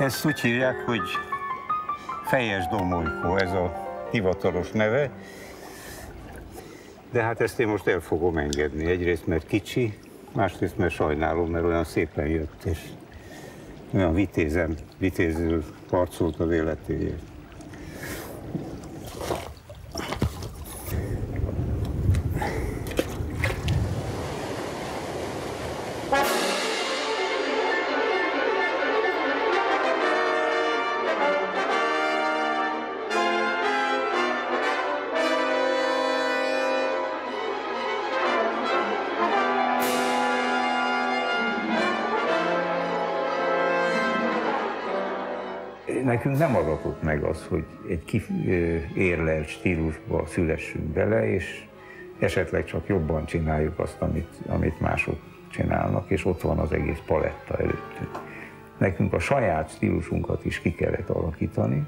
Ezt úgy hívják, hogy Fejes Domolykó, ez a hivatalos neve. De hát ezt én most el fogom engedni. Egyrészt, mert kicsi, másrészt, mert sajnálom, mert olyan szépen jött, és olyan vitézül harcolt az életéért. Nekünk nem adatott meg az, hogy egy kiérlelt stílusba szülessünk bele, és esetleg csak jobban csináljuk azt, amit mások csinálnak, és ott van az egész paletta előttünk. Nekünk a saját stílusunkat is ki kellett alakítani,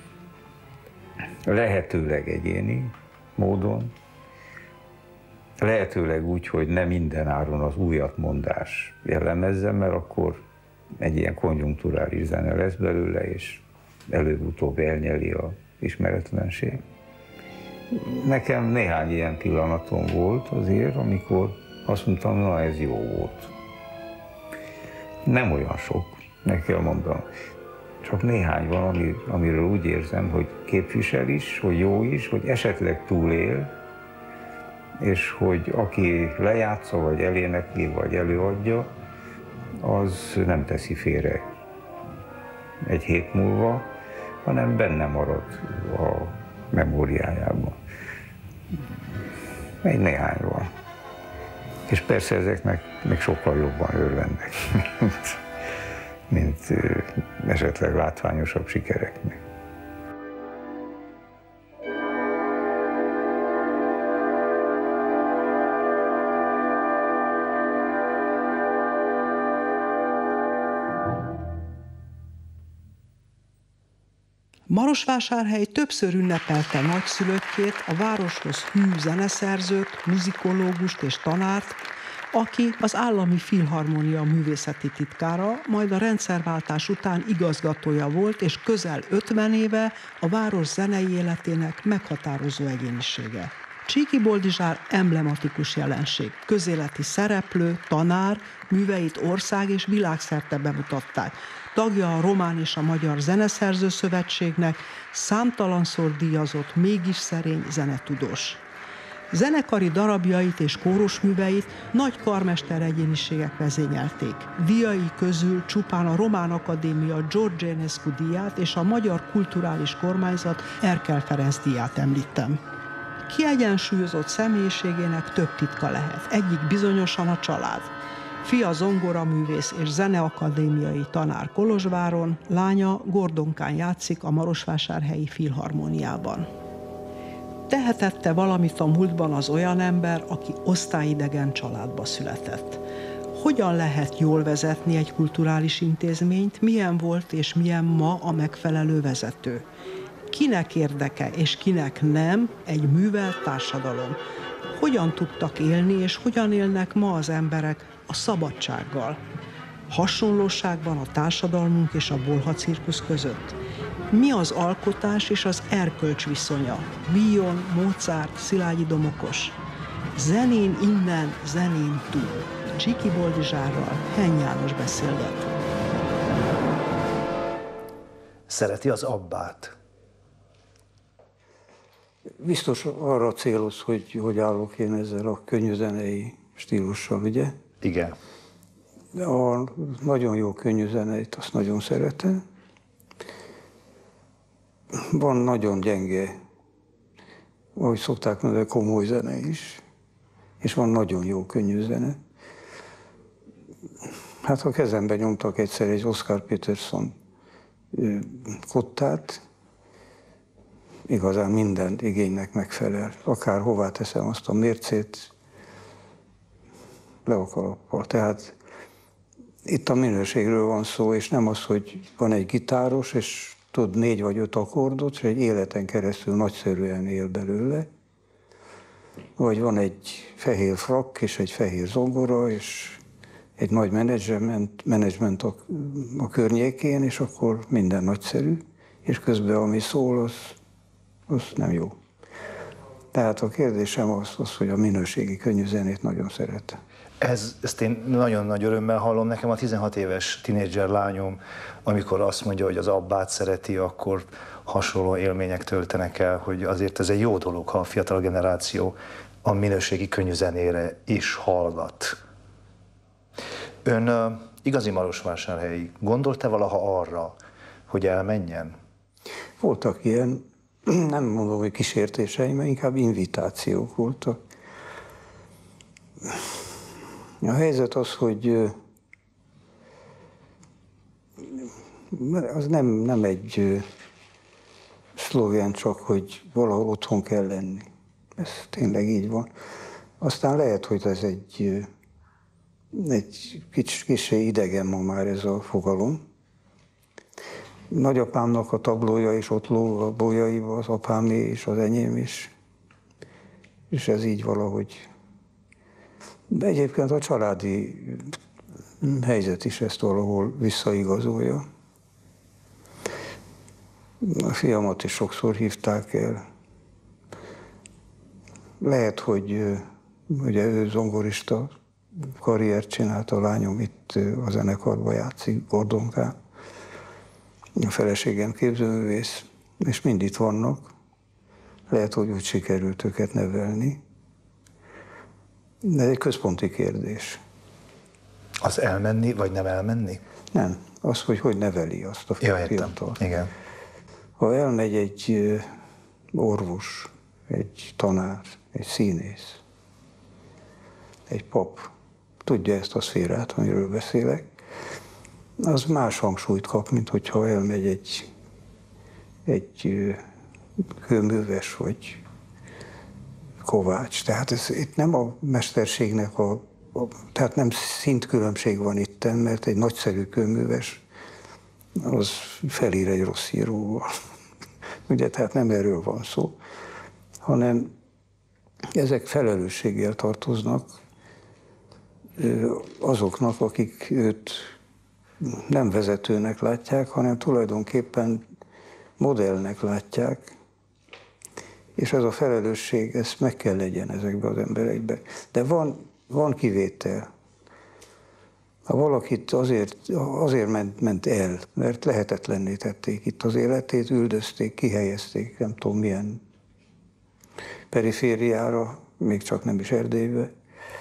lehetőleg egyéni módon, lehetőleg úgy, hogy ne minden áron az újat mondás jellemezzen, mert akkor egy ilyen konjunkturális zene lesz belőle, és előbb-utóbb elnyeli az ismeretlenség. Nekem néhány ilyen pillanatom volt azért, amikor azt mondtam, na ez jó volt. Nem olyan sok, meg kell mondanom. Csak néhány van, amiről úgy érzem, hogy képvisel is, hogy jó is, hogy esetleg túlél, és hogy aki lejátsza, vagy elénekli, vagy előadja, az nem teszi félre egy hét múlva, hanem benne marad a memóriájában. Egy néhány van. És persze ezeknek még sokkal jobban örvendek, mint esetleg látványosabb sikereknek. Marosvásárhely többször ünnepelte nagyszülöttjét, a városhoz hű zeneszerzőt, muzikológust és tanárt, aki az Állami Filharmonia művészeti titkára, majd a rendszerváltás után igazgatója volt, és közel 50 éve a város zenei életének meghatározó egyénisége. Csíky Boldizsár emblematikus jelenség, közéleti szereplő, tanár, műveit ország- és világszerte bemutatták. Tagja a Román és a Magyar Zeneszerző Szövetségnek, számtalanszor díjazott, mégis szerény zenetudós. Zenekari darabjait és kórusműveit nagy karmester egyéniségek vezényelték. Díjai közül csupán a Román Akadémia George Enescu díját és a Magyar Kulturális Kormányzat Erkel Ferenc díját említem. Kiegyensúlyozott személyiségének több titka lehet, egyik bizonyosan a család. Fia zongoraművész és zeneakadémiai tanár Kolozsváron, lánya Gordonkán játszik a Marosvásárhelyi Filharmoniában. Tehetette valamit a múltban az olyan ember, aki osztályidegen családba született? Hogyan lehet jól vezetni egy kulturális intézményt, milyen volt és milyen ma a megfelelő vezető? Kinek érdeke és kinek nem egy művelt társadalom? Hogyan tudtak élni és hogyan élnek ma az emberek a szabadsággal? Hasonlóság van a társadalmunk és a bolha cirkusz között? Mi az alkotás és az erkölcs viszonya? Villon, Mozart, Szilágyi Domokos. Zenén innen, zenén túl. Csíky Boldizsárral Henny János beszélget. Szereti az Abbát? Biztos arra céloz, hogy állok én ezzel a könnyűzenei stílussal, ugye? Igen. A nagyon jó könnyűzeneit, azt nagyon szeretem. Van nagyon gyenge, ahogy szokták mondani, komoly zene is, és van nagyon jó könnyűzene. Hát ha kezembe nyomtak egyszer egy Oscar Peterson kottát, igazán minden igénynek megfelel. Akár hová teszem azt a mércét, le a kalappal. Tehát itt a minőségről van szó, és nem az, hogy van egy gitáros, és tud 4 vagy 5 akkordot, és egy életen keresztül nagyszerűen él belőle. Vagy van egy fehér frakk, és egy fehér zongora, és egy nagy menedzsment a környékén, és akkor minden nagyszerű, és közben ami szól, az nem jó. Tehát a kérdésem az, hogy a minőségi könnyű zenét nagyon szeretem. Ezt én nagyon nagy örömmel hallom. Nekem a 16 éves tinédzser lányom, amikor azt mondja, hogy az Abbát szereti, akkor hasonló élmények töltenek el, hogy azért ez egy jó dolog, ha a fiatal generáció a minőségi könnyű zenére is hallgat. Ön igazi marosvásárhelyi, gondolt-e valaha arra, hogy elmenjen? Voltak ilyen, nem mondom, hogy kísértéseim, mert inkább invitációk voltak. A helyzet az, hogy az nem egy szlogán csak, hogy valahol otthon kell lenni. Ez tényleg így van. Aztán lehet, hogy ez egy kicsi idegen ma már ez a fogalom. Nagyapámnak a tablója is ott lóg a bolyaiba, az apámé és az enyém is. És ez így valahogy. De egyébként a családi helyzet is ezt valahol visszaigazolja. A fiamat is sokszor hívták el. Lehet, hogy ugye ő zongorista karriert csinált, a lányom itt a zenekarban játszik, Gordonkán. A feleségem képzőművész, és mind itt vannak. Lehet, hogy úgy sikerült őket nevelni. De ez egy központi kérdés. Az elmenni, vagy nem elmenni? Nem. Az, hogy neveli azt a fiatalt. Igen. Ha elmegy egy orvos, egy tanár, egy színész, egy pap, tudja ezt a szférát, amiről beszélek, az más hangsúlyt kap, mint hogyha elmegy egy kőműves vagy kovács. Tehát itt nem a mesterségnek tehát nem szintkülönbség van itten, mert egy nagyszerű kőműves az felír egy rossz íróval. Ugye, tehát nem erről van szó, hanem ezek felelősséggel tartoznak azoknak, akik őt nem vezetőnek látják, hanem tulajdonképpen modellnek látják, és ez a felelősség, ez meg kell legyen ezekben az emberekben. De van kivétel. Ha valakit azért ment el, mert lehetetlenné tették itt az életét, üldözték, kihelyezték, nem tudom milyen perifériára, még csak nem is Erdélybe,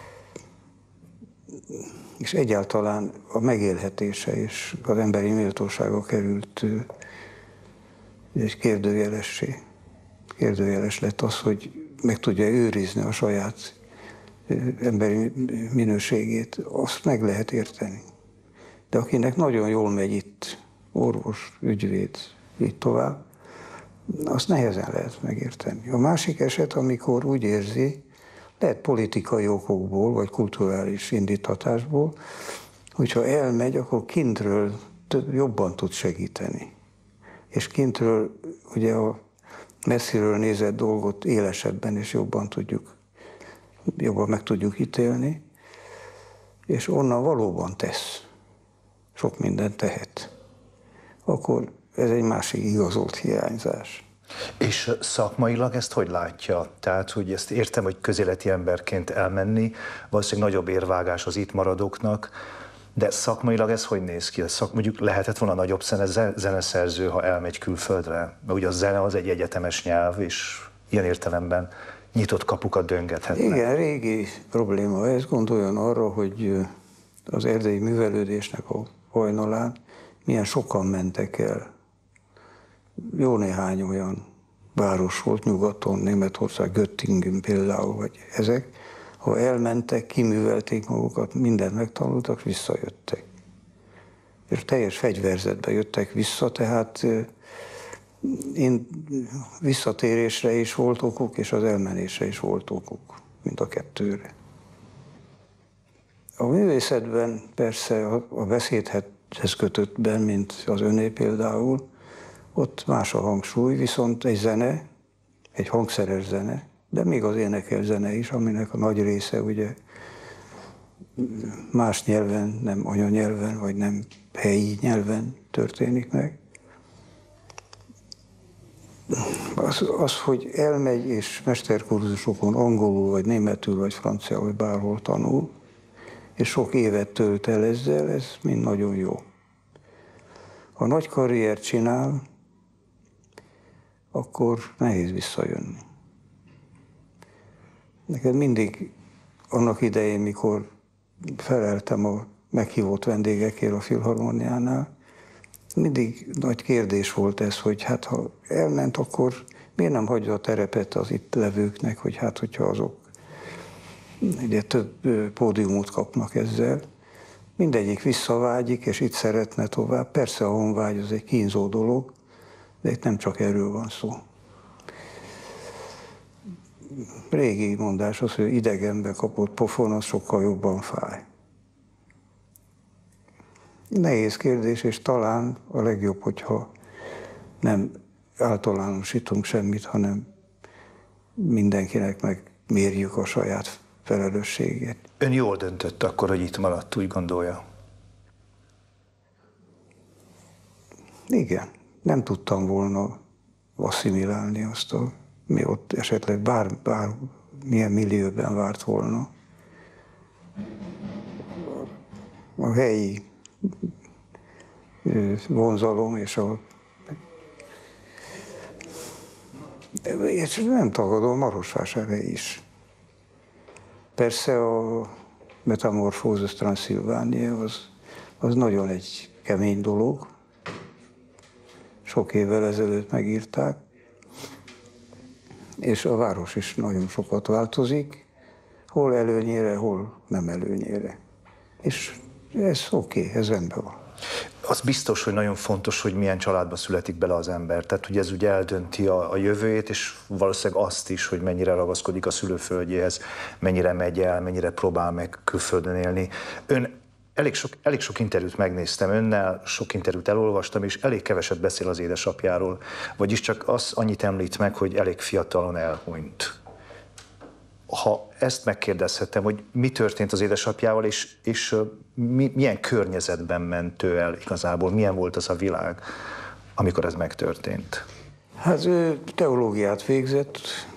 és egyáltalán a megélhetése és az emberi méltósága került egy kérdőjelessé. Kérdőjeles lett az, hogy meg tudja őrizni a saját emberi minőségét, azt meg lehet érteni. De akinek nagyon jól megy itt, orvos, ügyvéd, így tovább, azt nehezen lehet megérteni. A másik eset, amikor úgy érzi, lehet politikai okokból, vagy kulturális indítatásból, hogyha elmegy, akkor kintről jobban tud segíteni. És kintről ugye a messziről nézett dolgot élesebben és jobban meg tudjuk ítélni, és onnan valóban tesz. Sok mindent tehet. Akkor ez egy másik igazolt hiányzás. És szakmailag ezt hogy látja? Tehát, hogy ezt értem, hogy közéleti emberként elmenni, valószínűleg nagyobb érvágás az itt maradóknak, de szakmailag ez hogy néz ki? Mondjuk lehetett volna nagyobb zeneszerző, ha elmegy külföldre? Mert ugye a zene az egy egyetemes nyelv, és ilyen értelemben nyitott kapukat döngethetnek. Igen, régi probléma ez. Gondoljon arra, hogy az erdélyi művelődésnek a hajnalán milyen sokan mentek el. Jó néhány olyan város volt nyugaton, Németország, Göttingen például, vagy ezek. Ha elmentek, kiművelték magukat, mindent megtanultak, visszajöttek. És teljes fegyverzetbe jöttek vissza, tehát visszatérésre is volt okuk, és az elmenésre is volt okuk, mind a kettőre. A művészetben persze a beszédhez kötöttben, mint az öné például, ott más a hangsúly, viszont egy zene, egy hangszeres zene, de még az énekel zene is, aminek a nagy része ugye más nyelven, nem anyanyelven, vagy nem helyi nyelven történik meg. Az, hogy elmegy és mesterkurzusokon angolul, vagy németül, vagy francia, vagy bárhol tanul, és sok évet tölt el ezzel, ez mind nagyon jó. Ha nagy karriert csinál, akkor nehéz visszajönni. Neked mindig annak idején, mikor feleltem a meghívott vendégekért a Filharmoniánál, mindig nagy kérdés volt ez, hogy hát ha elment, akkor miért nem hagyja a terepet az itt levőknek, hogy hát hogyha azok ugye több pódiumot kapnak ezzel. Mindegyik visszavágyik, és itt szeretne tovább. Persze a honvágy az egy kínzó dolog, de itt nem csak erről van szó. Régi mondás az, hogy idegenbe kapott pofon, az sokkal jobban fáj. Nehéz kérdés, és talán a legjobb, hogyha nem általánosítunk semmit, hanem mindenkinek megmérjük a saját felelősségét. Ön jól döntött akkor, hogy itt maradt, úgy gondolja? Igen, nem tudtam volna asszimilálni azt, mi ott esetleg bármilyen millióben várt volna. A helyi vonzalom és nem tagadom, Marosvásárhely is. Persze a Metamorphosis Transylvania az nagyon egy kemény dolog. Sok évvel ezelőtt megírták, és a város is nagyon sokat változik, hol előnyére, hol nem előnyére. És ez oké, ez rendben van. Az biztos, hogy nagyon fontos, hogy milyen családba születik bele az ember. Tehát, hogy ez ugye eldönti a jövőjét, és valószínűleg azt is, hogy mennyire ragaszkodik a szülőföldjéhez, mennyire megy el, mennyire próbál meg külföldön élni. Ön elég sok interjút megnéztem önnel, sok interjút elolvastam, és elég keveset beszél az édesapjáról. Vagyis csak annyit említ meg, hogy elég fiatalon elhunyt. Ha ezt megkérdezhetem, hogy mi történt az édesapjával, és milyen környezetben ment ő el igazából, milyen volt az a világ, amikor ez megtörtént? Hát ő teológiát végzett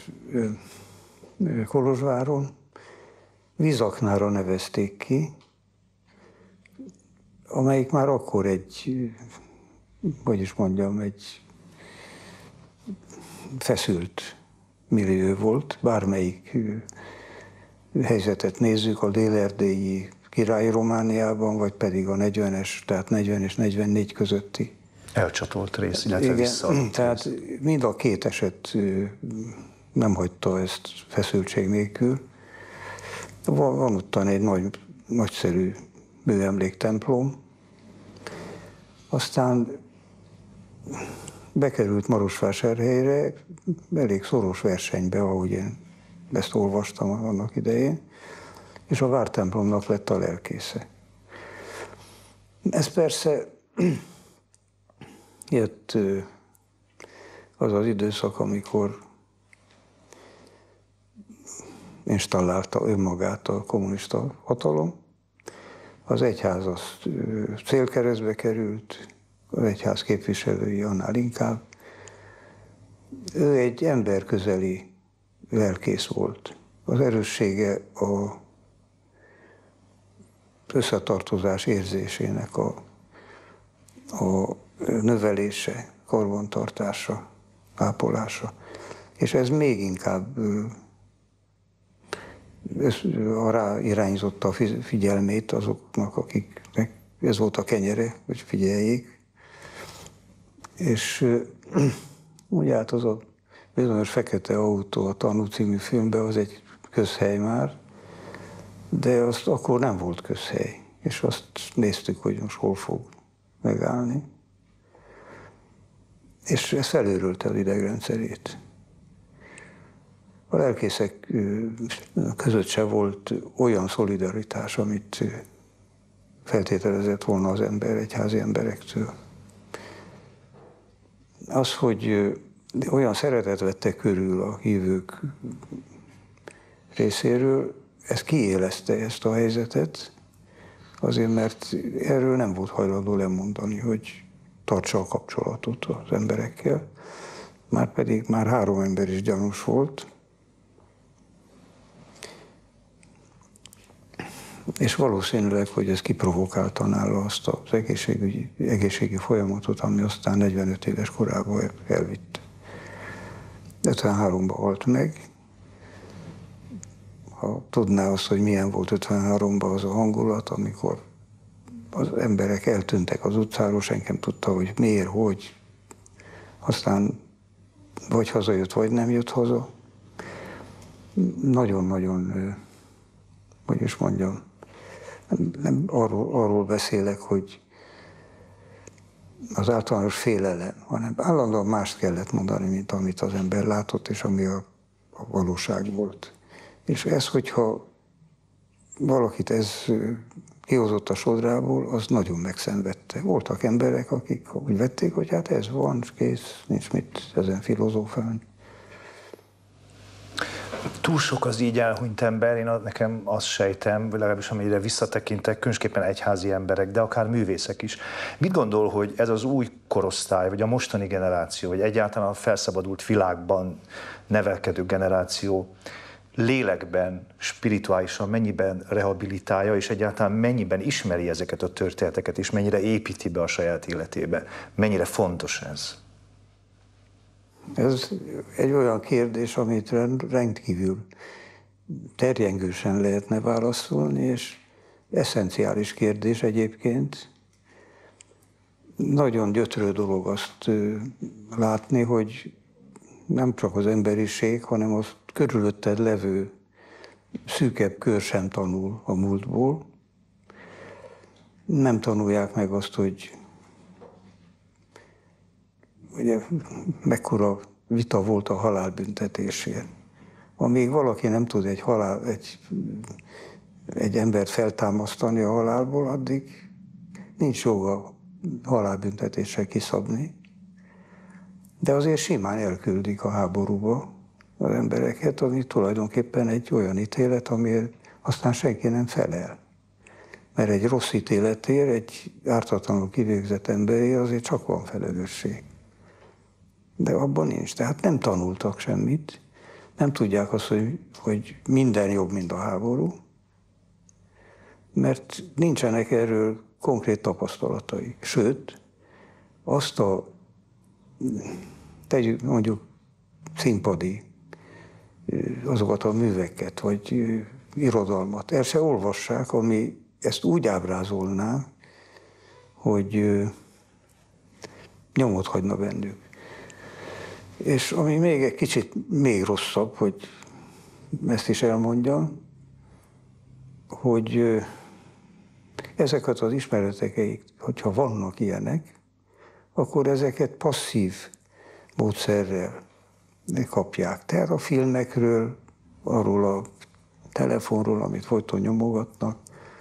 Kolozsváron, Vizaknára nevezték ki, amelyik már akkor egy feszült millió volt, bármelyik helyzetet nézzük, a dél-erdélyi királyi Romániában, vagy pedig a 40-es, tehát 40 és 44 közötti. Elcsatolt rész, illetve igen, vissza. Tehát mind a két eset nem hagyta ezt feszültség nélkül. Van ottan egy nagyszerű műemléktemplom, aztán bekerült Marosvásárhelyre elég szoros versenybe, ahogy én ezt olvastam annak idején, és a vártemplomnak lett a lelkésze. Ez persze jött az az időszak, amikor installálta önmagát a kommunista hatalom. Az egyház az célkeresztbe került, az egyház képviselői annál inkább. Ő egy emberközeli lelkész volt. Az erőssége az összetartozás érzésének a növelése, karbantartása, ápolása. És ez még inkább arra irányította a figyelmét azoknak, akiknek ez volt a kenyere, hogy figyeljék. És ugye hát az a bizonyos fekete autó a Tanú című filmben az egy közhely már, de azt akkor nem volt közhely. És azt néztük, hogy most hol fog megállni. És ez felőrölte az idegrendszerét. A lelkészek között se volt olyan szolidaritás, amit feltételezett volna az ember egyházi emberektől. Az, hogy olyan szeretet vette körül a hívők részéről, ez kiélezte ezt a helyzetet, azért mert erről nem volt hajlandó lemondani, hogy tartsa a kapcsolatot az emberekkel. Márpedig már 3 ember is gyanús volt. És valószínűleg, hogy ez kiprovokálta nála azt az egészségi folyamatot, ami aztán 45 éves korában elvitte. 53-ban halt meg. Ha tudná azt, hogy milyen volt 53-ban az a hangulat, amikor az emberek eltűntek az utcáról, senki nem tudta, hogy miért, hogy. Aztán vagy hazajött, vagy nem jött haza. Nagyon-nagyon, hogy is mondjam, nem arról beszélek, hogy az általános félelem, hanem állandóan mást kellett mondani, mint amit az ember látott, és ami a valóság volt. És ez, hogyha valakit ez kihozott a sodrából, az nagyon megszenvedte. Voltak emberek, akik úgy vették, hogy hát ez van, kész, nincs mit ezen filozófálni. Túl sok az így elhunyt ember, én nekem azt sejtem, vagy legalábbis amennyire visszatekintek, különösképpen egyházi emberek, de akár művészek is. Mit gondol, hogy ez az új korosztály, vagy a mostani generáció, vagy egyáltalán a felszabadult világban nevelkedő generáció lélekben, spirituálisan mennyiben rehabilitálja, és egyáltalán mennyiben ismeri ezeket a történeteket, és mennyire építi be a saját életébe? Mennyire fontos ez? Ez egy olyan kérdés, amit rendkívül terjengősen lehetne válaszolni, és eszenciális kérdés egyébként. Nagyon gyötrő dolog azt látni, hogy nem csak az emberiség, hanem az körülötted levő szűkebb kör sem tanul a múltból. Nem tanulják meg azt, hogy ugye mekkora vita volt a halálbüntetésért. Amíg valaki nem tud egy embert feltámasztani a halálból, addig nincs joga halálbüntetésre kiszabni. De azért simán elküldik a háborúba az embereket, ami tulajdonképpen egy olyan ítélet, amiért aztán senki nem felel. Mert egy rossz ítéletért, egy ártatlanul kivégzett emberé azért csak van felelősség. De abban nincs. Tehát nem tanultak semmit. Nem tudják azt, hogy minden jobb, mint a háború. Mert nincsenek erről konkrét tapasztalataik. Sőt, azt tegyük mondjuk színpadi, azokat a műveket, vagy irodalmat. El se olvassák, ami ezt úgy ábrázolná, hogy nyomot hagyna bennük. És ami még egy kicsit még rosszabb, hogy ezt is elmondjam, hogy ezeket az ismereteket, hogyha vannak ilyenek, akkor ezeket passzív módszerrel kapják. Tehát a filmekről, arról a telefonról, amit folyton nyomogatnak.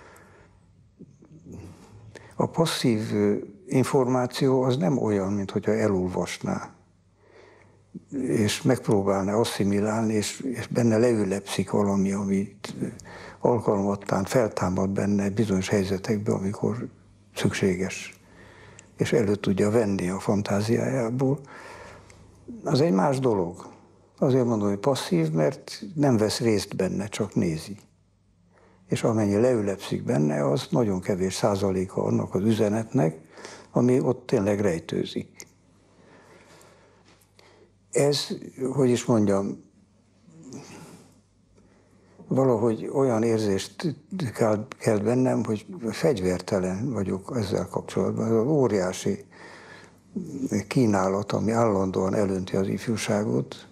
A passzív információ az nem olyan, mint hogyha elolvasná, és megpróbálná asszimilálni, és benne leülepszik valami, amit alkalmattán feltámad benne bizonyos helyzetekben, amikor szükséges, és elő tudja venni a fantáziájából. Az egy más dolog. Azért mondom, hogy passzív, mert nem vesz részt benne, csak nézi. És amennyi leülepszik benne, az nagyon kevés százaléka annak az üzenetnek, ami ott tényleg rejtőzik. Ez, hogy is mondjam, valahogy olyan érzést kelt bennem, hogy fegyvertelen vagyok ezzel kapcsolatban. Ez az óriási kínálat, ami állandóan elönti az ifjúságot,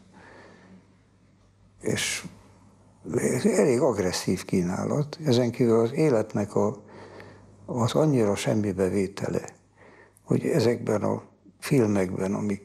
és elég agresszív kínálat. Ezen kívül az életnek az annyira semmibevétele, hogy ezekben a filmekben, amik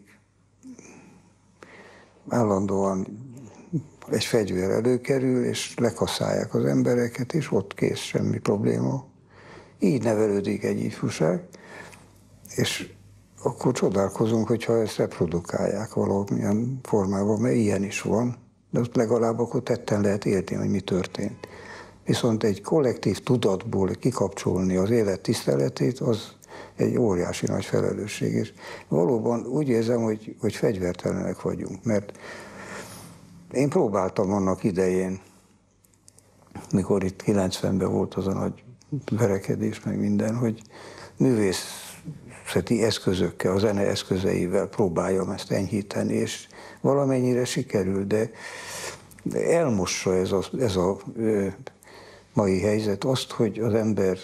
állandóan egy fegyver előkerül, és lekasszálják az embereket, és ott kész, semmi probléma. Így nevelődik egy ifjúság, és akkor csodálkozunk, hogyha ezt reprodukálják valamilyen formában, mert ilyen is van, de ott legalább akkor tetten lehet érteni, hogy mi történt. Viszont egy kollektív tudatból kikapcsolni az élet tiszteletét, az egy óriási nagy felelősség. És valóban úgy érzem, hogy fegyvertelenek vagyunk, mert én próbáltam annak idején, mikor itt 90-ben volt az a nagy verekedés, meg minden, hogy művészeti eszközökkel, a zene eszközeivel próbáljam ezt enyhíteni, és valamennyire sikerül, de elmossa ez a mai helyzet azt, hogy az ember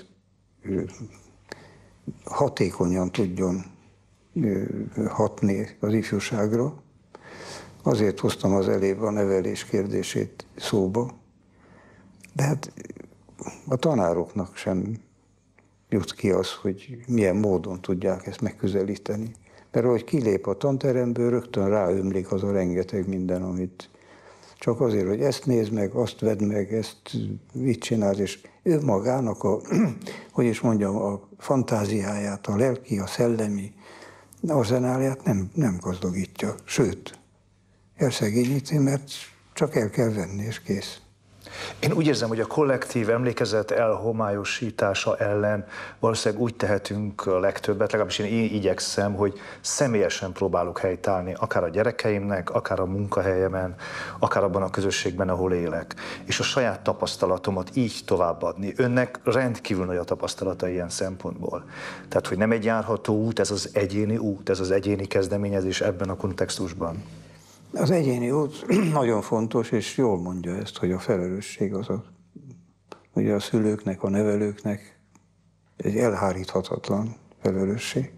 hatékonyan tudjon hatni az ifjúságra. Azért hoztam az elébb a nevelés kérdését szóba, de hát a tanároknak sem jut ki az, hogy milyen módon tudják ezt megközelíteni. Mert ahogy kilép a tanteremből, rögtön ráömlik az a rengeteg minden, amit csak azért, hogy ezt nézd meg, azt vedd meg, ezt így csinálsz, és ő magának a fantáziáját, a lelki, a szellemi arzenálját nem gazdagítja. Sőt, elszegényíti, mert csak el kell venni, és kész. Én úgy érzem, hogy a kollektív emlékezet elhomályosítása ellen valószínűleg úgy tehetünk a legtöbbet, legalábbis én igyekszem, hogy személyesen próbálok helytállni, akár a gyerekeimnek, akár a munkahelyemen, akár abban a közösségben, ahol élek. És a saját tapasztalatomat így továbbadni. Önnek rendkívül nagy a tapasztalata ilyen szempontból. Tehát, hogy nem egy járható út, ez az egyéni út, ez az egyéni kezdeményezés ebben a kontextusban. Az egyéni út nagyon fontos, és jól mondja ezt, hogy a felelősség az ugye a szülőknek, a nevelőknek egy elháríthatatlan felelősség.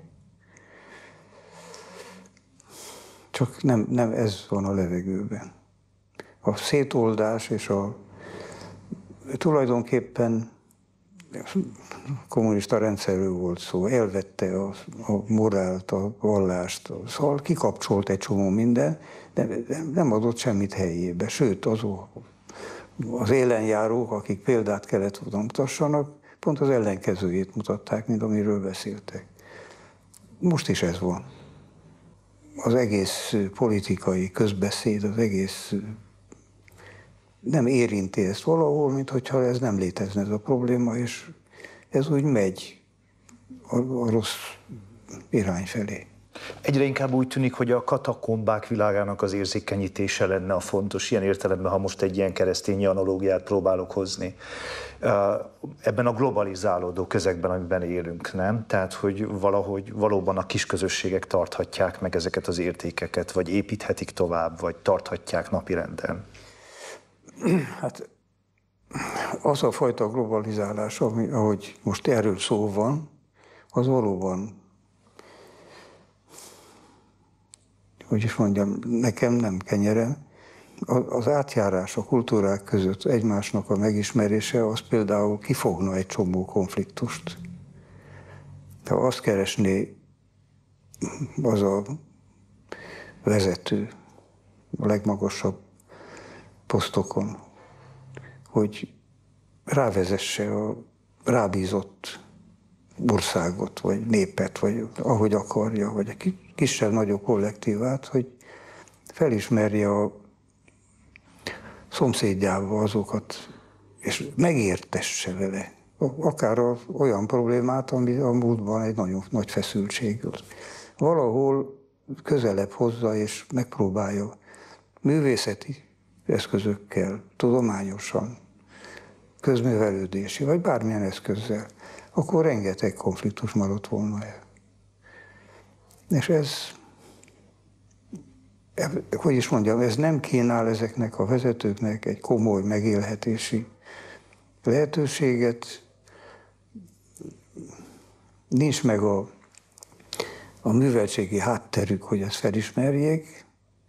Csak nem ez van a levegőben. A szétoldás és tulajdonképpen kommunista rendszerről volt szó, elvette a morált, a vallást, szóval kikapcsolt egy csomó minden, de nem adott semmit helyébe. Sőt, az élenjárók, akik példát kellett volna mutassanak, pont az ellenkezőjét mutatták, mint amiről beszéltek. Most is ez van. Az egész politikai közbeszéd, az egész nem érinti ezt valahol, mintha ez nem létezne ez a probléma, és ez úgy megy a rossz irány felé. Egyre inkább úgy tűnik, hogy a katakombák világának az érzékenyítése lenne a fontos, ilyen értelemben, ha most egy ilyen keresztény analógiát próbálok hozni. Ebben a globalizálódó közegben, amiben élünk, nem? Tehát, hogy valahogy valóban a kisközösségek tarthatják meg ezeket az értékeket, vagy építhetik tovább, vagy tarthatják napirenden. Hát az a fajta globalizálás, ahogy most erről szó van, az valóban, hogy is mondjam, nekem nem kenyerem. Az átjárás a kultúrák között egymásnak a megismerése, az például kifogna egy csomó konfliktust. Ha azt keresné az a vezető a legmagasabb posztokon, hogy rávezesse a rábízott országot, vagy népet, vagy ahogy akarja, vagy egy kisebb-nagyobb kollektívát, hogy felismerje a szomszédjába azokat, és megértesse vele. Akár olyan problémát, ami a múltban egy nagyon nagy feszültség. Valahol közelebb hozza, és megpróbálja művészeti eszközökkel, tudományosan, közművelődési, vagy bármilyen eszközzel, akkor rengeteg konfliktus maradt volna el. És ez, hogy is mondjam, ez nem kínál ezeknek a vezetőknek egy komoly megélhetési lehetőséget, nincs meg a műveltségi hátterük, hogy ezt felismerjék.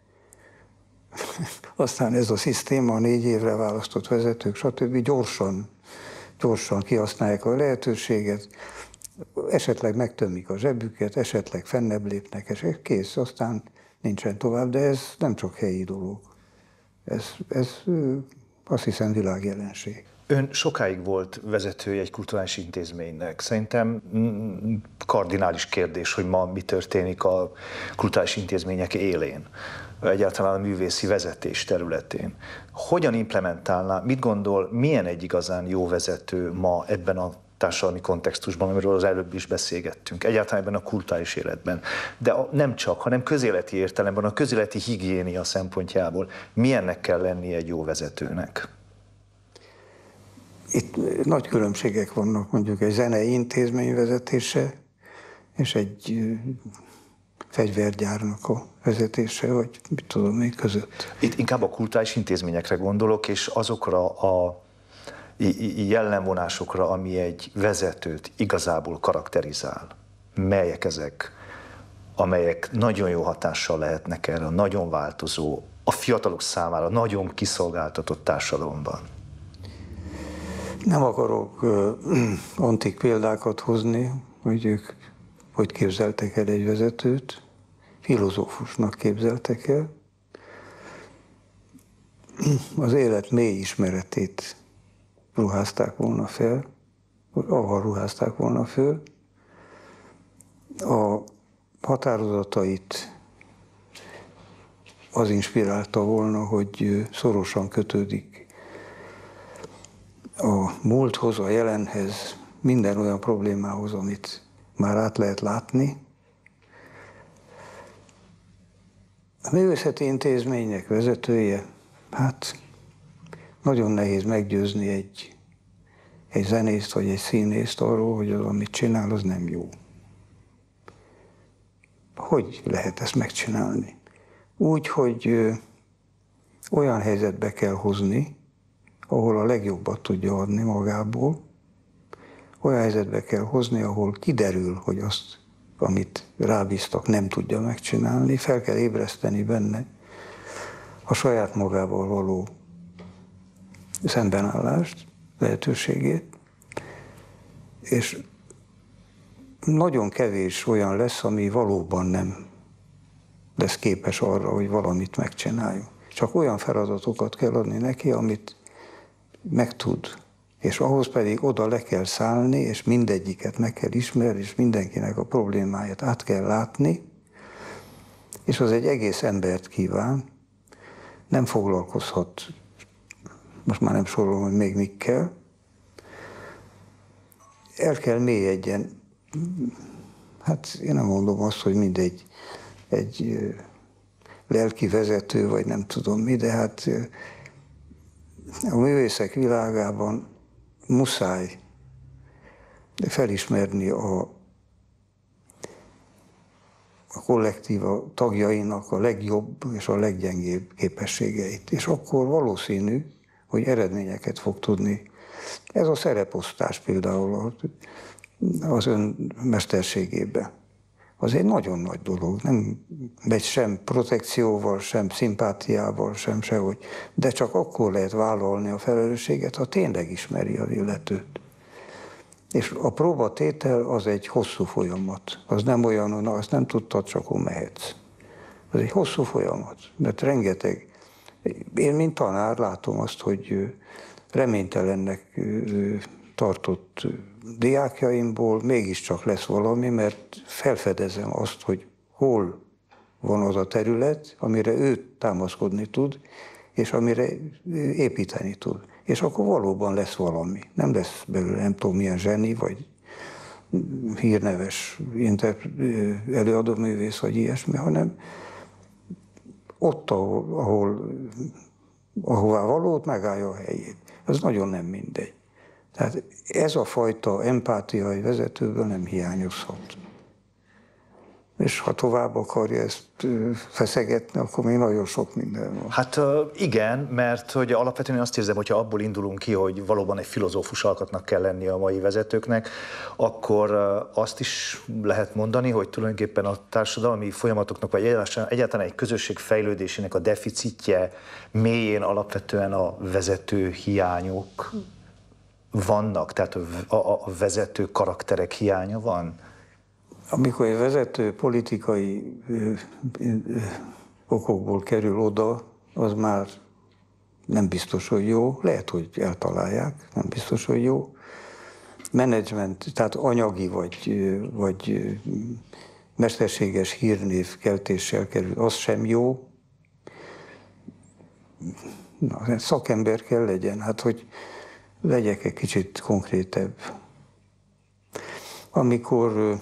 Aztán ez a szisztéma, a 4 évre választott vezetők, stb. gyorsan kihasználják a lehetőséget, esetleg megtömik a zsebüket, esetleg fennebb lépnek, és kész, aztán nincsen tovább, de ez nem csak helyi dolog. Ez azt hiszem világjelenség. Ön sokáig volt vezetője egy kulturális intézménynek. Szerintem kardinális kérdés, hogy ma mi történik a kulturális intézmények élén, egyáltalán a művészi vezetés területén. Hogyan implementálná, mit gondol, milyen egy igazán jó vezető ma ebben a társadalmi kontextusban, amiről az előbb is beszélgettünk, egyáltalán ebben a kulturális életben. De nem csak, hanem közéleti értelemben, a közéleti higiénia szempontjából milyennek kell lennie egy jó vezetőnek? Itt nagy különbségek vannak, mondjuk egy zenei intézmény vezetése és egy fegyvergyárnak a vezetése, vagy mit tudom én között. Itt inkább a kulturális intézményekre gondolok, és azokra a jellemvonásokra, ami egy vezetőt igazából karakterizál. Melyek ezek, amelyek nagyon jó hatással lehetnek erre a nagyon változó, a fiatalok számára nagyon kiszolgáltatott társadalomban? Nem akarok antik példákat hozni, hogy ők hogy képzeltek el egy vezetőt, filozófusnak képzeltek el. Az élet mély ismeretét ruházták volna fel, ahol ruházták volna föl. A határozatait az inspirálta volna, hogy szorosan kötődik a múlthoz, a jelenhez, minden olyan problémához, amit már át lehet látni. A művészeti intézmények vezetője, hát nagyon nehéz meggyőzni egy zenészt vagy egy színészt arról, hogy az, amit csinál, az nem jó. Hogy lehet ezt megcsinálni? Úgy, hogy olyan helyzetbe kell hozni, ahol a legjobbat tudja adni magából, olyan helyzetbe kell hozni, ahol kiderül, hogy azt, amit rábíztak, nem tudja megcsinálni, fel kell ébreszteni benne a saját magával való szembenállást, lehetőségét, és nagyon kevés olyan lesz, ami valóban nem lesz képes arra, hogy valamit megcsináljon. Csak olyan feladatokat kell adni neki, amit megtud, és ahhoz pedig oda le kell szállni, és mindegyiket meg kell ismerni, és mindenkinek a problémáját át kell látni, és az egy egész embert kíván, nem foglalkozhat, most már nem sorolom, hogy még mikkel, el kell mélyedjen, hát én nem mondom azt, hogy mindegy egy lelki vezető, vagy nem tudom mi, de hát a művészek világában muszáj felismerni a kollektíva tagjainak a legjobb és a leggyengébb képességeit. És akkor valószínű, hogy eredményeket fog tudni. Ez a szereposztás például az ön mesterségében. Az egy nagyon nagy dolog. Nem megy sem protekcióval, sem szimpátiával, sem sehogy. De csak akkor lehet vállalni a felelősséget, ha tényleg ismeri az illetőt. És a próbatétel az egy hosszú folyamat. Az nem olyan, hogy na, azt nem tudtad, csak akkor mehetsz. Az egy hosszú folyamat, mert rengeteg. Én, mint tanár látom azt, hogy reménytelennek tartott diákjaimból mégiscsak lesz valami, mert felfedezem azt, hogy hol van az a terület, amire ő támaszkodni tud, és amire építeni tud. És akkor valóban lesz valami. Nem lesz belőle nem tudom milyen zseni, vagy hírneves előadóművész, vagy ilyesmi, hanem ott, ahová valót megállja a helyét. Ez nagyon nem mindegy. Tehát ez a fajta empátia egy vezetőből nem hiányozhat. És ha tovább akarja ezt feszegetni, akkor még nagyon sok minden van. Hát igen, mert hogy alapvetően azt érzem, hogyha abból indulunk ki, hogy valóban egy filozófus alkatnak kell lennie a mai vezetőknek, akkor azt is lehet mondani, hogy tulajdonképpen a társadalmi folyamatoknak, vagy egyáltalán egy közösség fejlődésének a deficitje mélyén alapvetően a vezető hiányok vannak, tehát a vezető karakterek hiánya van. Amikor egy vezető politikai okokból kerül oda, az már nem biztos, hogy jó, lehet, hogy eltalálják, nem biztos, hogy jó. Menedzsment, tehát anyagi vagy mesterséges hírnév keltéssel kerül, az sem jó. Na, szakember kell legyen, hát hogy legyek egy kicsit konkrétebb. Amikor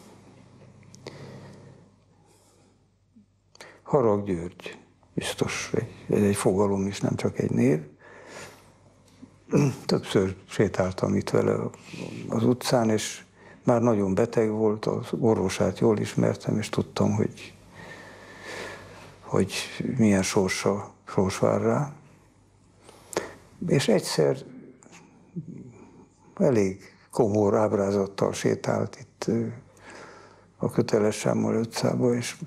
Harag György, biztos egy fogalom is, nem csak egy név. Többször sétáltam itt vele az utcán, és már nagyon beteg volt, az orvosát jól ismertem, és tudtam, hogy milyen sors vár rá. És egyszer elég komor ábrázattal sétált itt a Köteles Sámmal utcába, és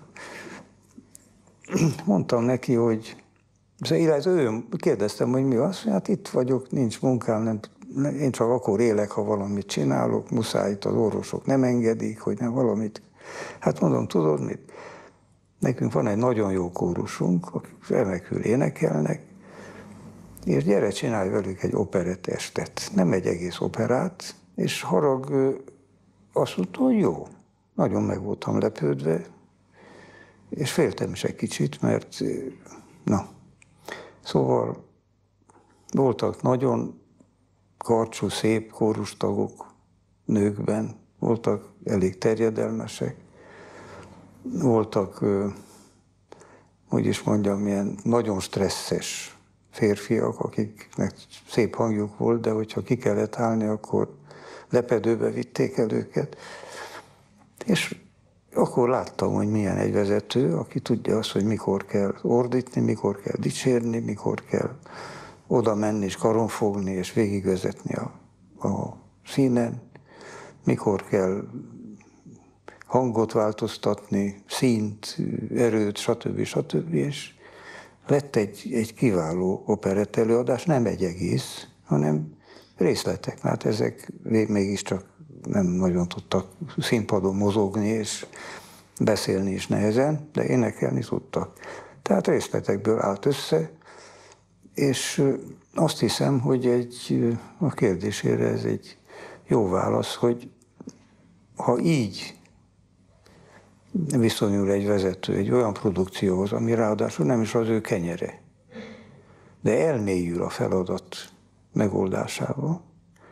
mondtam neki, hogy ő kérdeztem, hogy mi az, hát itt vagyok, nincs munkám, én csak akkor élek, ha valamit csinálok, muszáj, itt az orvosok nem engedik, hogy nem valamit. Hát mondom, tudod mit? Nekünk van egy nagyon jó kórusunk, akik remekül énekelnek, és gyere, csinálj velük egy operettestet. Nem egy egész operát, és Harag azt mondta, hogy jó. Nagyon meg voltam lepődve, és féltem is egy kicsit, mert Szóval voltak nagyon karcsú, szép kórustagok nőkben, voltak elég terjedelmesek, voltak, hogy is mondjam, ilyen nagyon stresszes férfiak, akiknek szép hangjuk volt, de hogyha ki kellett állni, akkor lepedőbe vitték el őket. És akkor láttam, hogy milyen egy vezető, aki tudja azt, hogy mikor kell ordítani, mikor kell dicsérni, mikor kell oda menni és karonfogni és végigvezetni a színen, mikor kell hangot változtatni, színt, erőt, stb. És lett egy kiváló operett előadás, nem egy egész, hanem részletek, mert ezek mégiscsak nem nagyon tudtak színpadon mozogni, és beszélni is nehezen, de énekelni tudtak. Tehát részletekből állt össze, és azt hiszem, hogy a kérdésére ez egy jó válasz, hogy ha így viszonyul egy vezető egy olyan produkcióhoz, ami ráadásul nem is az ő kenyere, de elmélyül a feladat megoldásába,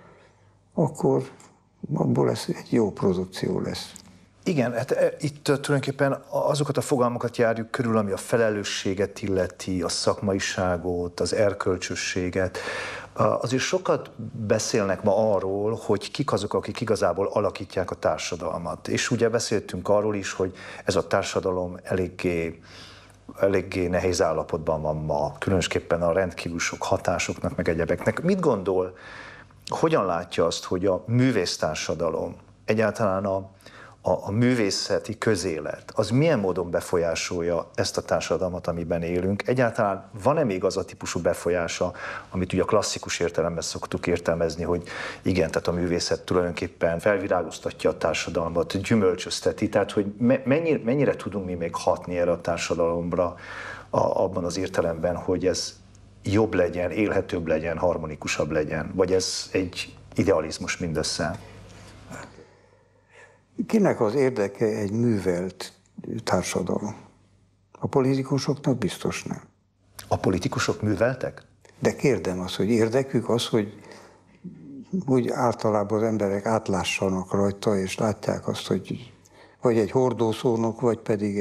akkor abból lesz egy jó produkció lesz. Igen, hát itt tulajdonképpen azokat a fogalmakat járjuk körül, ami a felelősséget illeti, a szakmaiságot, az erkölcsösséget. Azért sokat beszélnek ma arról, hogy kik azok, akik igazából alakítják a társadalmat. És ugye beszéltünk arról is, hogy ez a társadalom eléggé nehéz állapotban van ma, különösképpen a rendkívül sok hatásoknak, meg egyebeknek. Mit gondol, hogyan látja azt, hogy a művésztársadalom, egyáltalán a művészeti közélet, az milyen módon befolyásolja ezt a társadalmat, amiben élünk? Egyáltalán van-e még az a típusú befolyása, amit ugye a klasszikus értelemben szoktuk értelmezni, hogy igen, tehát a művészet tulajdonképpen felvirágoztatja a társadalmat, gyümölcsözteti, tehát hogy mennyire tudunk mi még hatni erre a társadalomra abban az értelemben, hogy ez jobb legyen, élhetőbb legyen, harmonikusabb legyen, vagy ez egy idealizmus mindössze? Kinek az érdeke egy művelt társadalom? A politikusoknak biztos nem. A politikusok műveltek? De kérdem azt, hogy érdekük az, hogy úgy általában az emberek átlássanak rajta, és látják azt, hogy vagy egy hordószónok, vagy pedig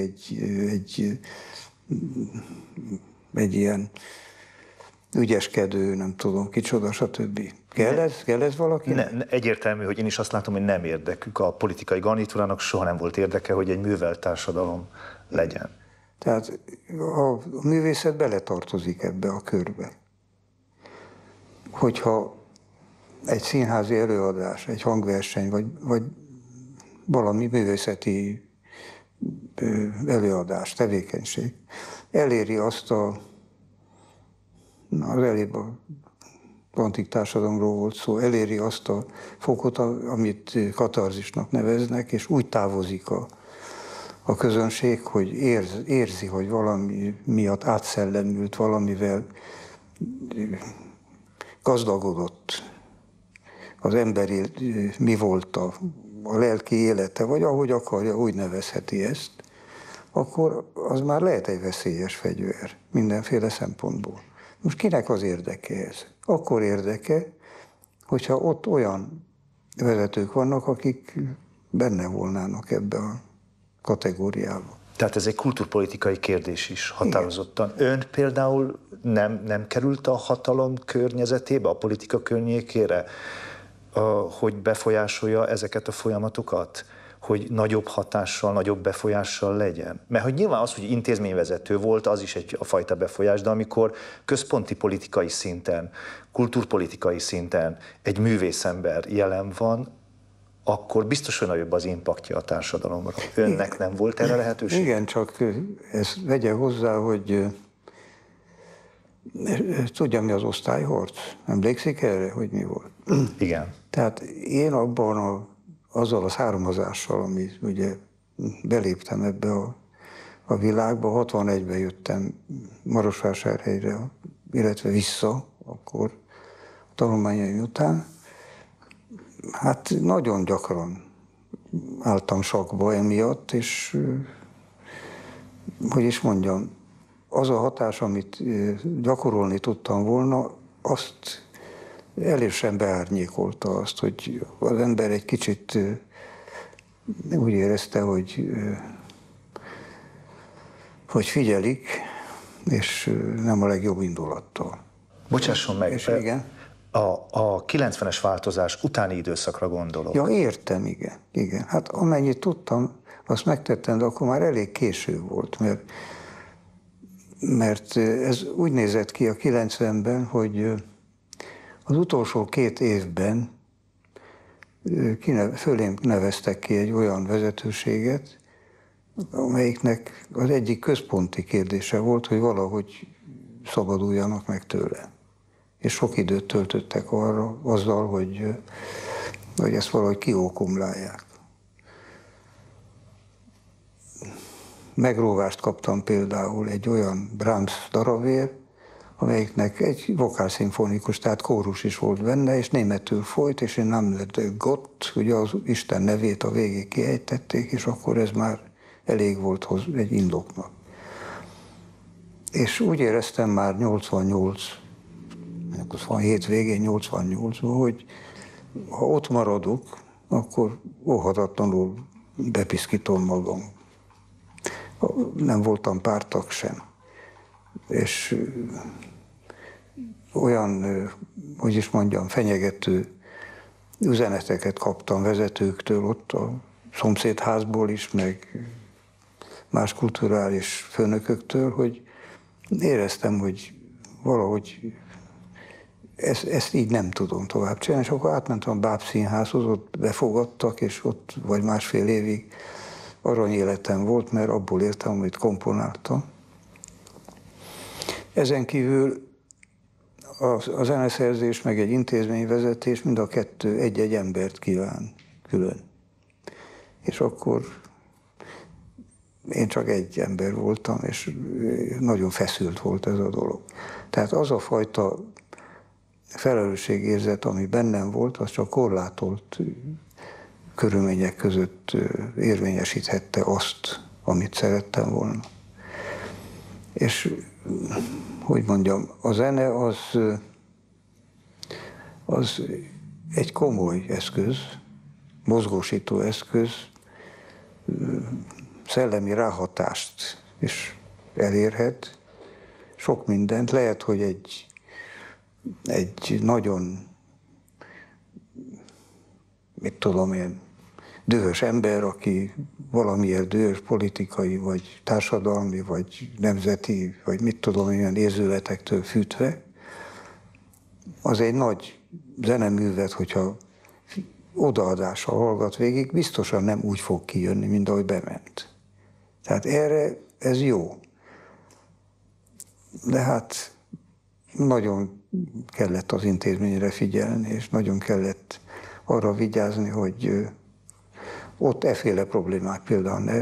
egy ilyen ügyeskedő, nem tudom, kicsoda, stb. Kell ez valaki? Egyértelmű, hogy én is azt látom, hogy nem érdekük. A politikai garnitúrának soha nem volt érdeke, hogy egy művelt társadalom legyen. Tehát a művészet beletartozik ebbe a körbe. Hogyha egy színházi előadás, egy hangverseny, vagy valami művészeti előadás, tevékenység eléri azt az elébb a antik társadalomról volt szó, eléri azt a fokot, amit katarzisnak neveznek, és úgy távozik a közönség, hogy érzi, hogy valami miatt átszellemült, valamivel gazdagodott, az emberi mi volt a lelki élete, vagy ahogy akarja, úgy nevezheti ezt, akkor az már lehet egy veszélyes fegyver mindenféle szempontból. Most kinek az érdeke ez? Akkor érdeke, hogyha ott olyan vezetők vannak, akik benne volnának ebbe a kategóriába. Tehát ez egy kulturpolitikai kérdés is határozottan. Igen. Ön például nem került a hatalom környezetébe, a politika környékére, hogy befolyásolja ezeket a folyamatokat? Hogy nagyobb hatással, nagyobb befolyással legyen? Mert hogy nyilván az, hogy intézményvezető volt, az is a fajta befolyás, de amikor központi politikai szinten, kulturpolitikai szinten egy művészember jelen van, akkor biztos, hogy nagyobb az impaktja a társadalomra. Önnek nem volt erre lehetőség? Igen, csak ezt vegye hozzá, hogy tudja, mi az osztályharc? Emlékszik erre, hogy mi volt? Igen. Tehát én abban azzal a származással, ami ugye beléptem ebbe a világba, 61-ben jöttem Marosvásárhelyre, illetve vissza, akkor a tanulmányaim után. Hát nagyon gyakran álltam sakba emiatt, és hogy is mondjam, az a hatás, amit gyakorolni tudtam volna, azt erősen beárnyékolta azt, hogy az ember egy kicsit úgy érezte, hogy figyelik, és nem a legjobb indulattal. Bocsásson meg, és igen. A 90-es változás utáni időszakra gondolok. Ja, értem, igen. Hát amennyit tudtam, azt megtettem, de akkor már elég késő volt, mert ez úgy nézett ki a 90-ben, hogy az utolsó 2 évben fölém neveztek ki egy olyan vezetőséget, amelyiknek az egyik központi kérdése volt, hogy valahogy szabaduljanak meg tőle. És sok időt töltöttek azzal, hogy ezt valahogy kiókumlálják. Megróvást kaptam például egy olyan Brahms darabért, amelyiknek egy vokálszimfonikus, tehát kórus is volt benne, és németül folyt, és én nem lett Gott, ugye az Isten nevét a végig kiejtették, és akkor ez már elég volt egy indoknak. És úgy éreztem már 87 végén, 88-ban, hogy ha ott maradok, akkor óhatatlanul bepiszkítom magam. Nem voltam pártag sem. És olyan, hogy is mondjam, fenyegető üzeneteket kaptam vezetőktől ott a szomszédházból is, meg más kulturális főnököktől, hogy éreztem, hogy valahogy ezt így nem tudom tovább csinálni, és akkor átmentem a Bábszínházhoz, ott befogadtak, és ott vagy másfél évig aranyéletem volt, mert abból éltem, amit komponáltam. Ezen kívül a zeneszerzés meg egy intézményvezetés mind a kettő egy-egy embert kíván külön. És akkor én csak egy ember voltam, és nagyon feszült volt ez a dolog. Tehát az a fajta felelősségérzet, ami bennem volt, az csak korlátolt körülmények között érvényesíthette azt, amit szerettem volna. És hogy mondjam, a zene az egy komoly eszköz, mozgósító eszköz, szellemi ráhatást is elérhet, sok mindent. Lehet, hogy egy nagyon, mit tudom én, dühös ember, aki valamiért dühös politikai, vagy társadalmi, vagy nemzeti, vagy mit tudom, ilyen érzületektől fűtve, az egy nagy zeneművet, hogyha odaadással hallgat végig, biztosan nem úgy fog kijönni, mint ahogy bement. Tehát erre ez jó. De hát nagyon kellett az intézményre figyelni, és nagyon kellett arra vigyázni, hogy ott efféle problémák például ne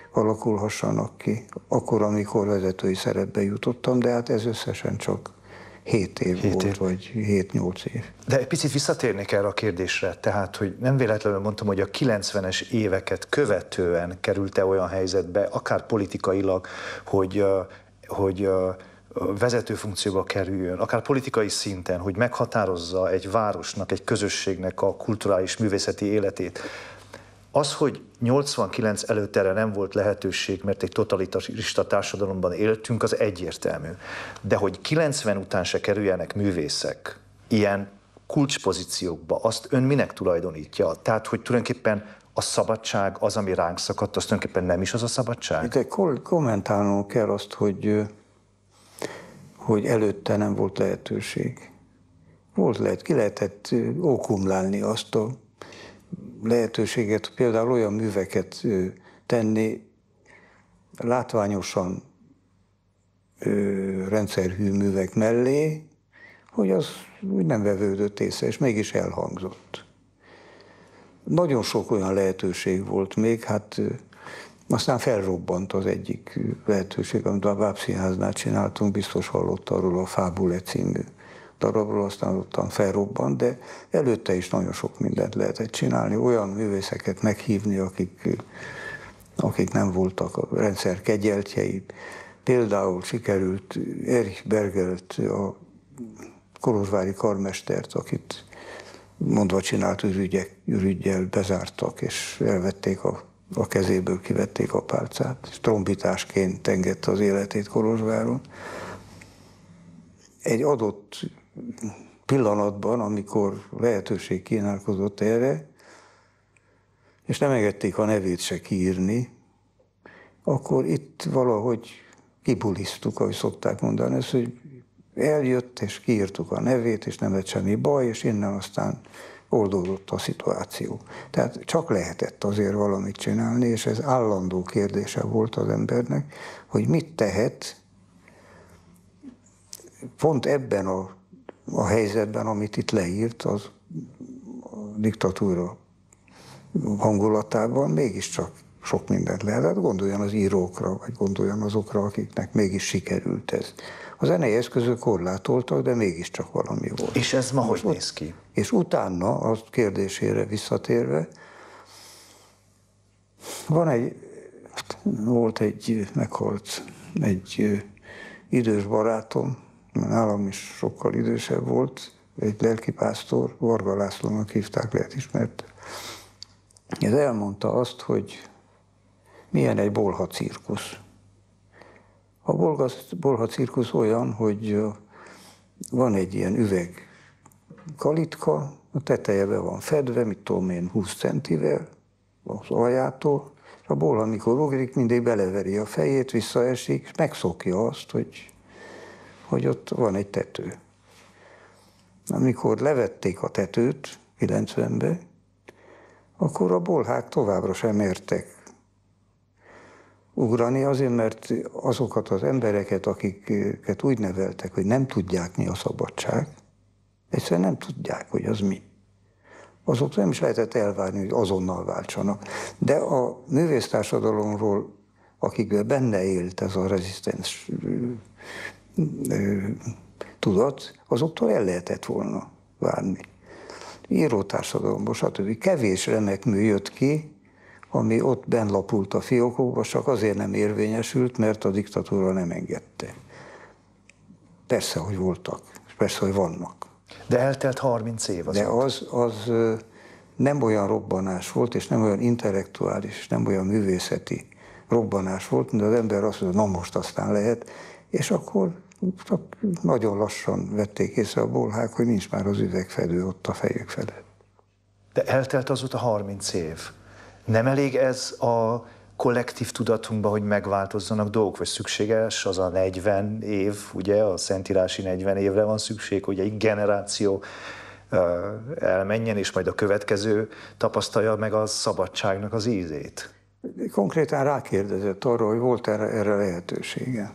alakulhassanak ki, akkor, amikor vezetői szerepbe jutottam, de hát ez összesen csak 7 év volt, vagy 7-8 év. De egy picit visszatérnék erre a kérdésre, tehát, hogy nem véletlenül mondtam, hogy a 90-es éveket követően került-e olyan helyzetbe, akár politikailag, hogy vezető funkcióba kerüljön, akár politikai szinten, hogy meghatározza egy városnak, egy közösségnek a kulturális művészeti életét. Az, hogy 89 előtt erre nem volt lehetőség, mert egy totalitarista társadalomban éltünk, az egyértelmű. De hogy 90 után se kerüljenek művészek ilyen kulcspozíciókba, azt ön minek tulajdonítja? Tehát, hogy tulajdonképpen a szabadság az, ami ránk szakadt, az tulajdonképpen nem is az a szabadság? De kommentálnom kell azt, hogy előtte nem volt lehetőség. Ki lehetett ókumlálni azt a lehetőséget, például olyan műveket tenni látványosan rendszerhű művek mellé, hogy az úgy nem vevődött észre, és mégis elhangzott. Nagyon sok olyan lehetőség volt még, hát aztán felrobbant az egyik lehetőség, amit a Bábszínháznál csináltunk, biztos hallott arról a Fábule című darabról, aztán ottan felrobbant, de előtte is nagyon sok mindent lehetett csinálni, olyan művészeket meghívni, akik nem voltak a rendszer kegyeltjei. Például sikerült Erich Bergelt, a kolozsvári karmestert, akit mondva csinált ürüggyel bezártak, és elvették a kezéből, kivették a pálcát, és trombitásként engedte az életét Kolozsváron. Egy adott pillanatban, amikor lehetőség kínálkozott erre, és nem engedték a nevét se kiírni, akkor itt valahogy kibulisztuk, ahogy szokták mondani, ez, hogy eljött, és kiírtuk a nevét, és nem lett semmi baj, és innen aztán oldódott a szituáció. Tehát csak lehetett azért valamit csinálni, és ez állandó kérdése volt az embernek, hogy mit tehet pont ebben a helyzetben, amit itt leírt, az a diktatúra hangulatában mégiscsak sok mindent lehet. Hát gondoljon az írókra, vagy gondoljon azokra, akiknek mégis sikerült ez. A zenei eszközök korlátoltak, de mégiscsak valami volt. És ez ma hogy néz ki? És utána, az kérdésére visszatérve, meghalt egy idős barátom, nálam is sokkal idősebb volt, egy lelkipásztor, Varga Lászlónak hívták, lehet ismert. Ez elmondta azt, hogy milyen egy bolha cirkusz. A bolha cirkusz olyan, hogy van egy ilyen üveg kalitka, a teteje be van fedve, mit tudom én, 20 centivel az aljától, és a bolha, amikor ugrik, mindig beleveri a fejét, visszaesik, és megszokja azt, hogy ott van egy tető. Amikor levették a tetőt 90-ben, akkor a bolhák továbbra sem mertek ugrani, azért, mert azokat az embereket, akiket úgy neveltek, hogy nem tudják, mi a szabadság, egyszerűen nem tudják, hogy az mi. Azok nem is lehetett elvárni, hogy azonnal váltsanak. De a művésztársadalomról, akikben benne élt ez a rezisztens tudat, azoktól el lehetett volna várni. Írótársadalomból, stb. Kevés remek mű jött ki, ami ott benlapult a fiókokba, csak azért nem érvényesült, mert a diktatúra nem engedte. Persze, hogy voltak, és persze, hogy vannak. De eltelt 30 év de az nem olyan robbanás volt, és nem olyan intellektuális, és nem olyan művészeti robbanás volt, mint az ember azt mondja, na most aztán lehet, és akkor csak nagyon lassan vették észre a bolhák, hogy nincs már az üvegfedő ott a fejük felett. De eltelt azóta 30 év. Nem elég ez a kollektív tudatunkban, hogy megváltozzanak dolgok, vagy szükséges az a 40 év, ugye, a szentírási 40 évre van szükség, hogy egy generáció elmenjen, és majd a következő tapasztalja meg a szabadságnak az ízét? Konkrétan rákérdezett arra, hogy volt erre lehetősége.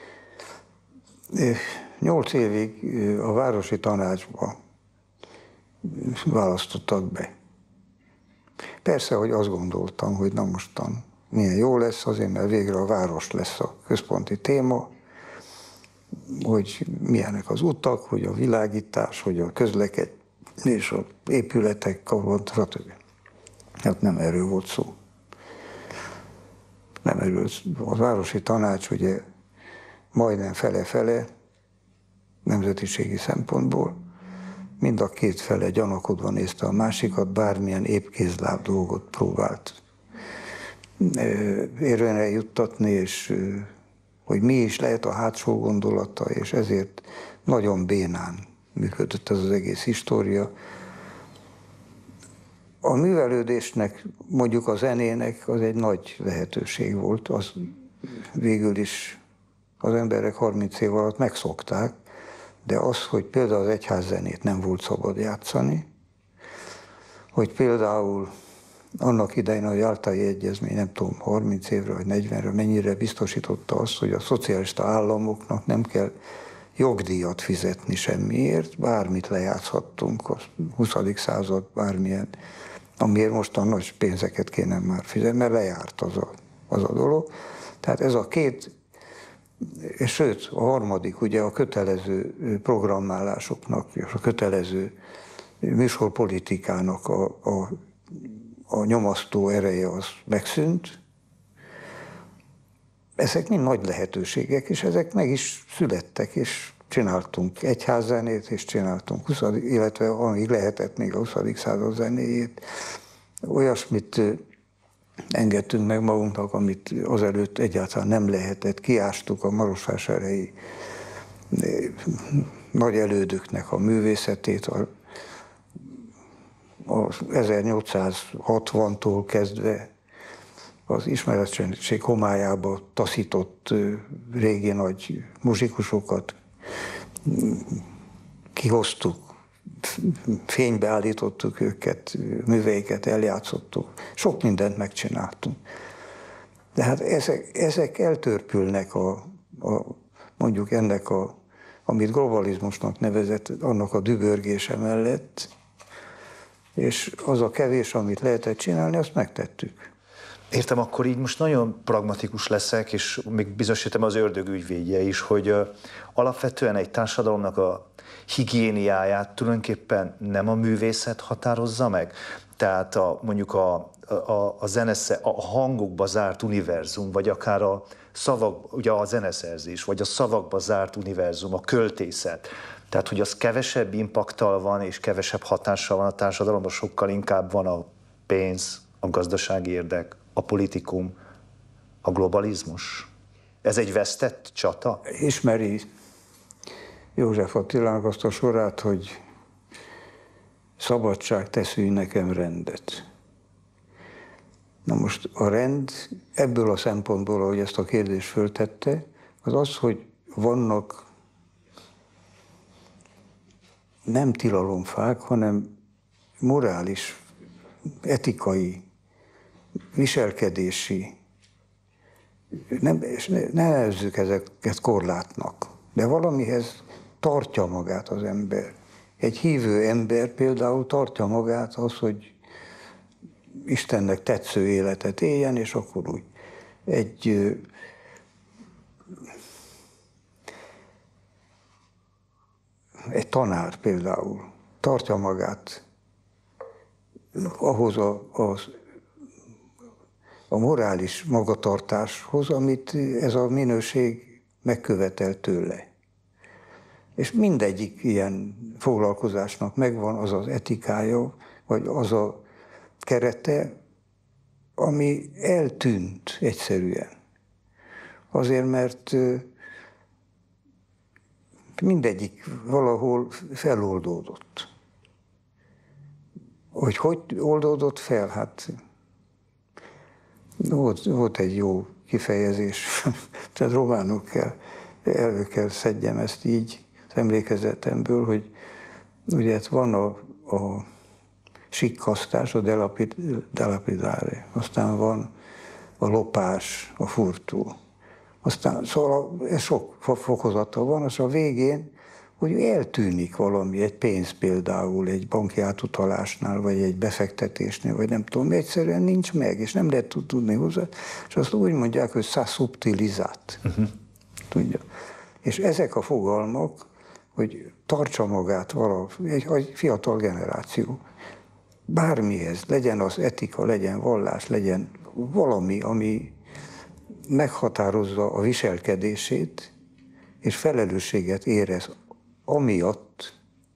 8 évig a városi tanácsba választottak be. Persze, hogy azt gondoltam, hogy na mostan milyen jó lesz, azért, mert végre a város lesz a központi téma, hogy milyenek az utak, hogy a világítás, hogy a közlekedés, az épületek, stb. Hát nem erről volt szó. Nem erről. A városi tanács ugye majdnem fele-fele nemzetiségi szempontból mind a két fele gyanakodva nézte a másikat, bármilyen épkézláb dolgot próbált érvényre juttatni, és hogy mi is lehet a hátsó gondolata, és ezért nagyon bénán működött ez az egész história. A művelődésnek, mondjuk a zenének az egy nagy lehetőség volt, az végül is az emberek 30 év alatt megszokták, de az, hogy például az egyházzenét nem volt szabad játszani, hogy például annak idején a Jáltai Egyezmény, nem tudom, 30 évre vagy 40-re mennyire biztosította azt, hogy a szocialista államoknak nem kell jogdíjat fizetni semmiért, bármit lejátszhattunk a 20. század bármilyen, amiért mostan nagy pénzeket kéne már fizetni, mert lejárt az a dolog. Tehát ez a két, és sőt, a harmadik, ugye a kötelező programmálásoknak és a kötelező műsorpolitikának a nyomasztó ereje az megszűnt. Ezek mind nagy lehetőségek, és ezek meg is születtek, és csináltunk egyházzenét, és csináltunk illetve amíg lehetett még a 20. század zenéjét. Olyasmit engedtünk meg magunknak, amit azelőtt egyáltalán nem lehetett. Kiástuk a marosvásárhelyi nagy elődöknek a művészetét, a 1860-tól kezdve az ismeretlenség homályába taszított régi nagy muzsikusokat kihoztuk, fénybe állítottuk őket, műveiket eljátszottuk, sok mindent megcsináltunk. De hát ezek eltörpülnek mondjuk ennek amit globalizmusnak nevezett, annak a dübörgése mellett, és az a kevés, amit lehetett csinálni, azt megtettük. Értem, akkor így most nagyon pragmatikus leszek, és még bizonyosítom az ördög ügyvédje is, hogy alapvetően egy társadalomnak a higiéniáját tulajdonképpen nem a művészet határozza meg. Tehát mondjuk a hangokba zárt univerzum, vagy akár a szavak, ugye a zeneszerzés, vagy a szavakba zárt univerzum, a költészet. Tehát, hogy az kevesebb impakttal van, és kevesebb hatással van a társadalomban, sokkal inkább van a pénz, a gazdasági érdek, a politikum, a globalizmus. Ez egy vesztett csata? Ismeri József Attilának azt a sorát, hogy szabadság, te szülj nekem rendet. Na most a rend ebből a szempontból, ahogy ezt a kérdést föltette, az az, hogy vannak nem tilalomfák, hanem morális, etikai, viselkedési, ne nevezzük ezeket korlátnak, de valamihez tartja magát az ember. Egy hívő ember például tartja magát az, hogy Istennek tetsző életet éljen, és akkor úgy egy tanár például tartja magát ahhoz a morális magatartáshoz, amit ez a minőség megkövetel tőle. És mindegyik ilyen foglalkozásnak megvan az az etikája, vagy az a kerete, ami eltűnt egyszerűen. Azért, mert mindegyik valahol feloldódott. Hogy oldódott fel? Hát volt egy jó kifejezés, tehát románul elő kell szedjem ezt így az emlékezetemből, hogy ugye van a sikkasztás, a delapidare, aztán van a lopás, a furtó. Aztán szóval ez sok fokozata van, és a végén, hogy eltűnik valami, egy pénz például, egy banki átutalásnál, vagy egy befektetésnél, vagy nem tudom, egyszerűen nincs meg, és nem lehet tudni hozzá, és azt úgy mondják, hogy subtilizát. Tudja. És ezek a fogalmak, hogy tartsa magát egy fiatal generáció, bármihez, legyen az etika, legyen vallás, legyen valami, ami meghatározza a viselkedését, és felelősséget érez amiatt,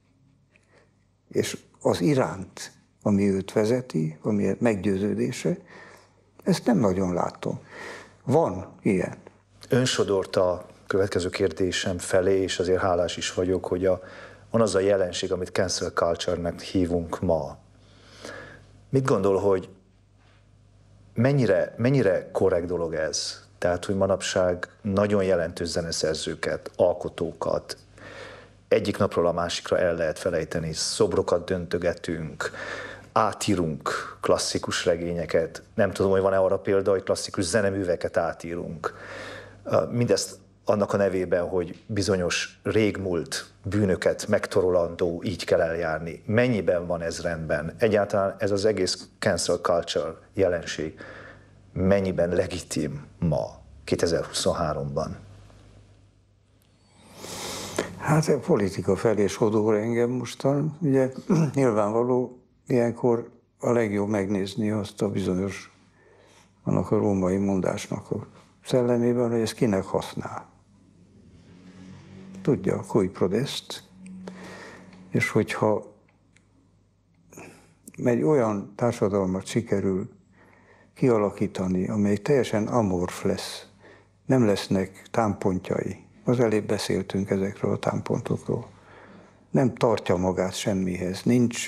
és az iránt, ami őt vezeti, ami meggyőződése, ezt nem nagyon látom. Van ilyen. Önsodort a következő kérdésem felé, és azért hálás is vagyok, hogy van az a jelenség, amit cancel culture-nek hívunk ma. Mit gondol, hogy mennyire korrekt dolog ez? Tehát, hogy manapság nagyon jelentős zeneszerzőket, alkotókat egyik napról a másikra el lehet felejteni, szobrokat döntögetünk, átírunk klasszikus regényeket, nem tudom, hogy van-e arra példa, hogy klasszikus zeneműveket átírunk. Mindezt annak a nevében, hogy bizonyos régmúlt bűnöket megtorolandó, így kell eljárni. Mennyiben van ez rendben? Egyáltalán ez az egész cancel culture jelenség mennyiben legitim ma, 2023-ban? Hát a politika felé sodor engem mostan. Ugye nyilvánvaló, ilyenkor a legjobb megnézni azt a bizonyos, annak a római mondásnak a szellemében, hogy ez kinek használ. Tudja, cui prodest, és hogyha egy olyan társadalmat sikerül kialakítani, amely teljesen amorf lesz, nem lesznek támpontjai. Az előbb beszéltünk ezekről a támpontokról. Nem tartja magát semmihez, nincs,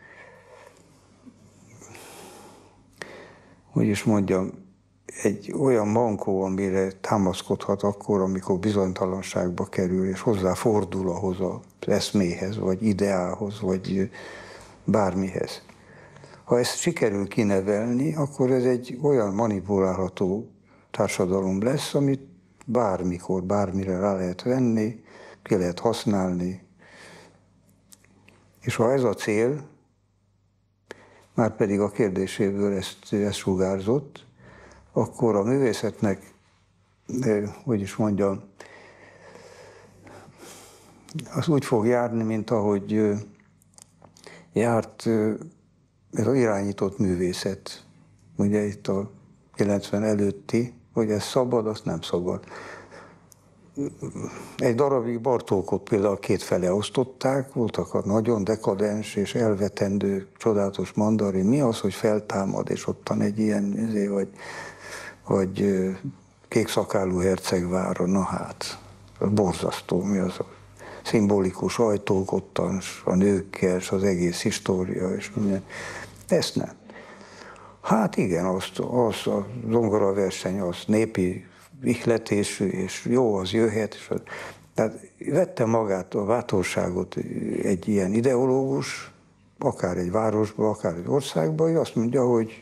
hogy is mondjam, egy olyan mankó, amire támaszkodhat akkor, amikor bizonytalanságba kerül, és hozzáfordul ahhoz az eszméhez, vagy ideához, vagy bármihez. Ha ezt sikerül kinevelni, akkor ez egy olyan manipulálható társadalom lesz, amit bármikor, bármire rá lehet venni, ki lehet használni. És ha ez a cél, már pedig a kérdéséből ezt sugárzott, akkor a művészetnek, hogy is mondjam, az úgy fog járni, mint ahogy járt ez az irányított művészet. Ugye itt a 90 előtti, hogy ez szabad, azt nem szabad. Egy darabig Bartókot például kétfele osztották, voltak a nagyon dekadens és elvetendő, csodálatos mandarin. Mi az, hogy feltámad, és ottan egy ilyen, vagy kékszakálú hercegvára, na hát, borzasztó, mi az a szimbolikus ajtók ottan, a nőkkel, az egész história, és minden. Ezt nem. Hát igen, az a zongoraverseny, az népi ihletésű, és jó, az jöhet. És tehát vette magát a bátorságot egy ilyen ideológus, akár egy városba, akár egy országba, hogy azt mondja, hogy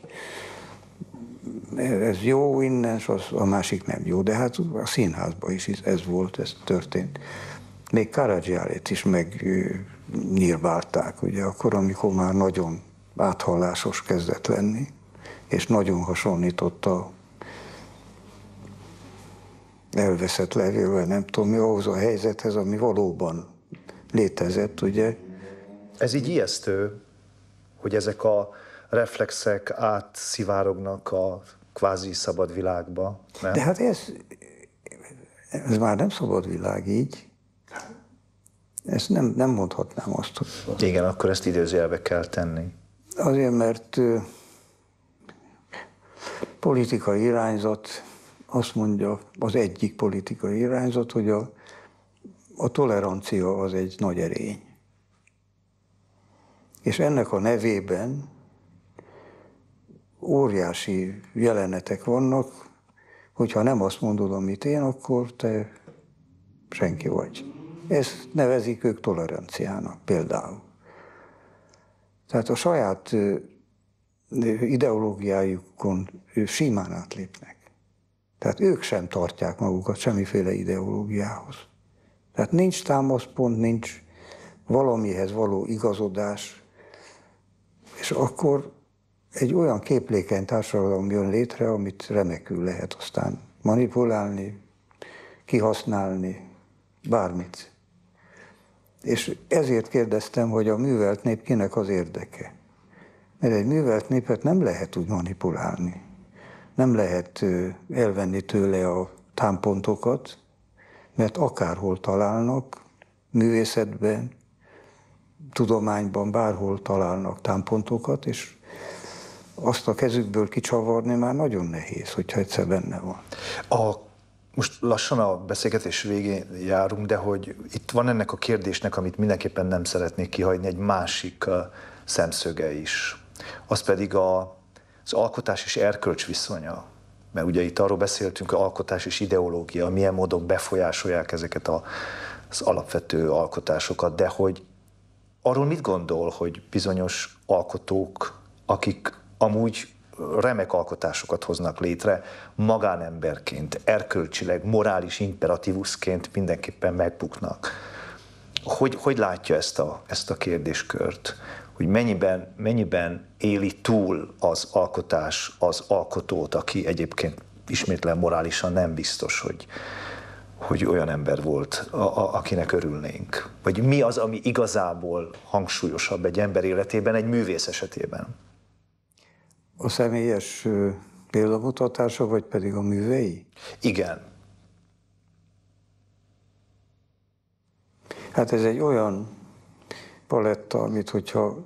ez jó innen, és a másik nem jó. De hát a színházban is ez volt, ez történt. Még Karadzsálét is megnyírbálták, ugye, akkor, amikor már nagyon áthallásos kezdett lenni, és nagyon hasonlított a elveszett levélvel, nem tudom mi, ahhoz a helyzethez, ami valóban létezett, ugye. Ez így ijesztő, hogy ezek a reflexek átszivárognak a kvázi szabad világba, nem? De hát ez már nem szabad világ így. Ezt nem mondhatnám azt, hogy... Igen, akkor ezt idézőjelbe kell tenni. Azért, mert politikai irányzat azt mondja, az egyik politikai irányzat, hogy a tolerancia az egy nagy erény. És ennek a nevében óriási jelenetek vannak, hogyha nem azt mondod, amit én, akkor te senki vagy. Ezt nevezik ők toleranciának például. Tehát a saját ideológiájukon simán átlépnek. Tehát ők sem tartják magukat semmiféle ideológiához. Tehát nincs támaszpont, nincs valamihez való igazodás, és akkor egy olyan képlékeny társadalom jön létre, amit remekül lehet aztán manipulálni, kihasználni, bármit. És ezért kérdeztem, hogy a művelt nép kinek az érdeke. Mert egy művelt népet nem lehet úgy manipulálni. Nem lehet elvenni tőle a támpontokat, mert akárhol találnak, művészetben, tudományban, bárhol találnak támpontokat, és azt a kezükből kicsavarni már nagyon nehéz, hogyha egyszer benne van. Most lassan a beszélgetés végén járunk, de hogy itt van ennek a kérdésnek, amit mindenképpen nem szeretnék kihagyni, egy másik szemszöge is. Az pedig az alkotás és erkölcs viszonya. Mert ugye itt arról beszéltünk, hogy alkotás és ideológia, milyen módon befolyásolják ezeket az alapvető alkotásokat, de hogy arról mit gondol, hogy bizonyos alkotók, akik amúgy remek alkotásokat hoznak létre, magánemberként, erkölcsileg, morális imperatívusként mindenképpen megbuknak. Hogy látja ezt a kérdéskört? Hogy mennyiben éli túl az alkotás az alkotót, aki egyébként ismétlen morálisan nem biztos, hogy olyan ember volt, akinek örülnénk? Vagy mi az, ami igazából hangsúlyosabb egy ember életében, egy művész esetében? A személyes példamutatása, vagy pedig a művei? Igen. Hát ez egy olyan paletta, amit hogyha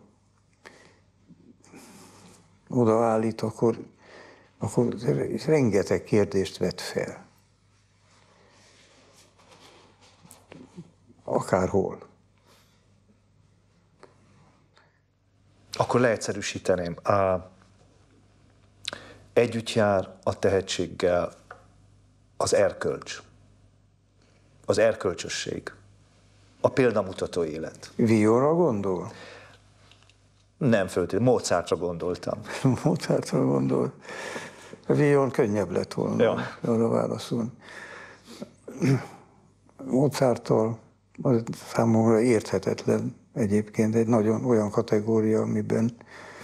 odaállít, akkor rengeteg kérdést vet fel. Akárhol. Akkor leegyszerűsíteném. Együtt jár a tehetséggel az erkölcs, az erkölcsösség, a példamutató élet. Villonra gondol? Nem föltétlenül, Mozartra gondoltam. Mozartra gondol. A Villon könnyebb lett volna, ja. Arra válaszolni. Mozarttól az számomra érthetetlen egyébként egy nagyon olyan kategória, amiben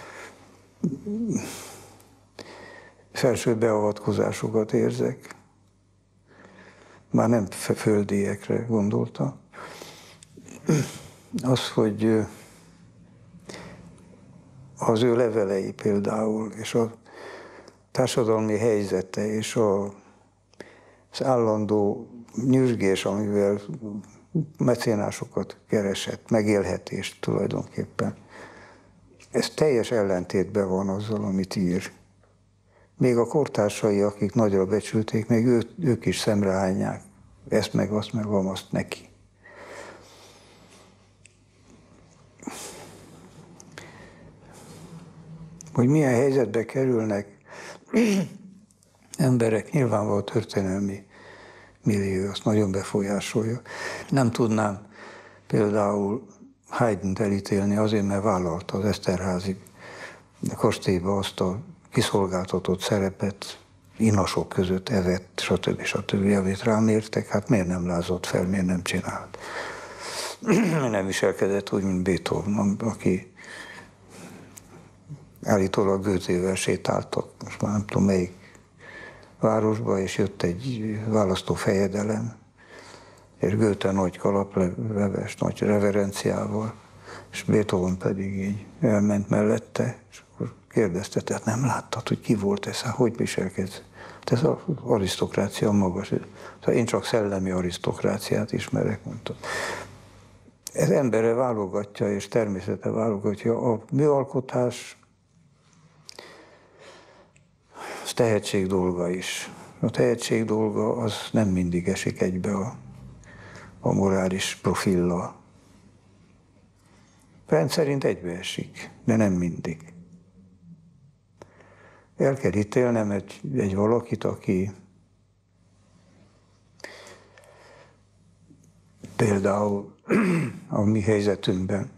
felső beavatkozásokat érzek. Már nem földiekre gondolta. Az, hogy az ő levelei például, és a társadalmi helyzete, és az állandó nyüzsgés, amivel mecénásokat keresett, megélhetést tulajdonképpen. Ez teljes ellentétben van azzal, amit ír. Még a kortársai, akik nagyra becsülték, még ők is szemrehányják ezt meg azt meg azt neki. Hogy milyen helyzetbe kerülnek emberek, nyilvánvalóan történelmi millió, azt nagyon befolyásolja. Nem tudnám például Haydnt elítélni azért, mert vállalta az Eszterházy kastélyba azt a kiszolgáltatott szerepet, inasok között evett, stb. Amit rám értek, hát miért nem lázott fel, miért nem csinált. Nem viselkedett úgy, mint Beethoven, aki állítólag Goethével sétáltak, most már nem tudom melyik városba, és jött egy választó fejedelem, és Goethe nagy kalapleves, nagy reverenciával, és Beethoven pedig így elment mellette, és akkor kérdezte, tehát nem láttad, hogy ki volt ez, hogy viselkedsz? Ez az arisztokrácia magas. Én csak szellemi arisztokráciát ismerek, mondta. Ez embere válogatja, és természete válogatja. A műalkotás az tehetség dolga is. A tehetség dolga az nem mindig esik egybe a morális profillal. Rendszerint egybeesik, de nem mindig. El kell ítélnem egy valakit, aki például a mi helyzetünkben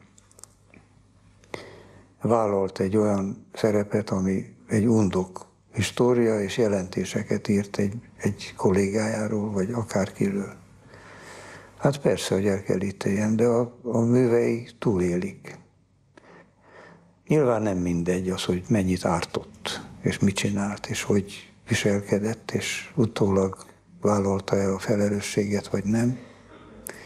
vállalt egy olyan szerepet, ami egy undok história és jelentéseket írt egy kollégájáról, vagy akárkiről. Hát persze, hogy el kell ítéljen, de a művei túlélik. Nyilván nem mindegy az, hogy mennyit ártott, és mit csinált, és hogy viselkedett, és utólag vállalta-e a felelősséget, vagy nem.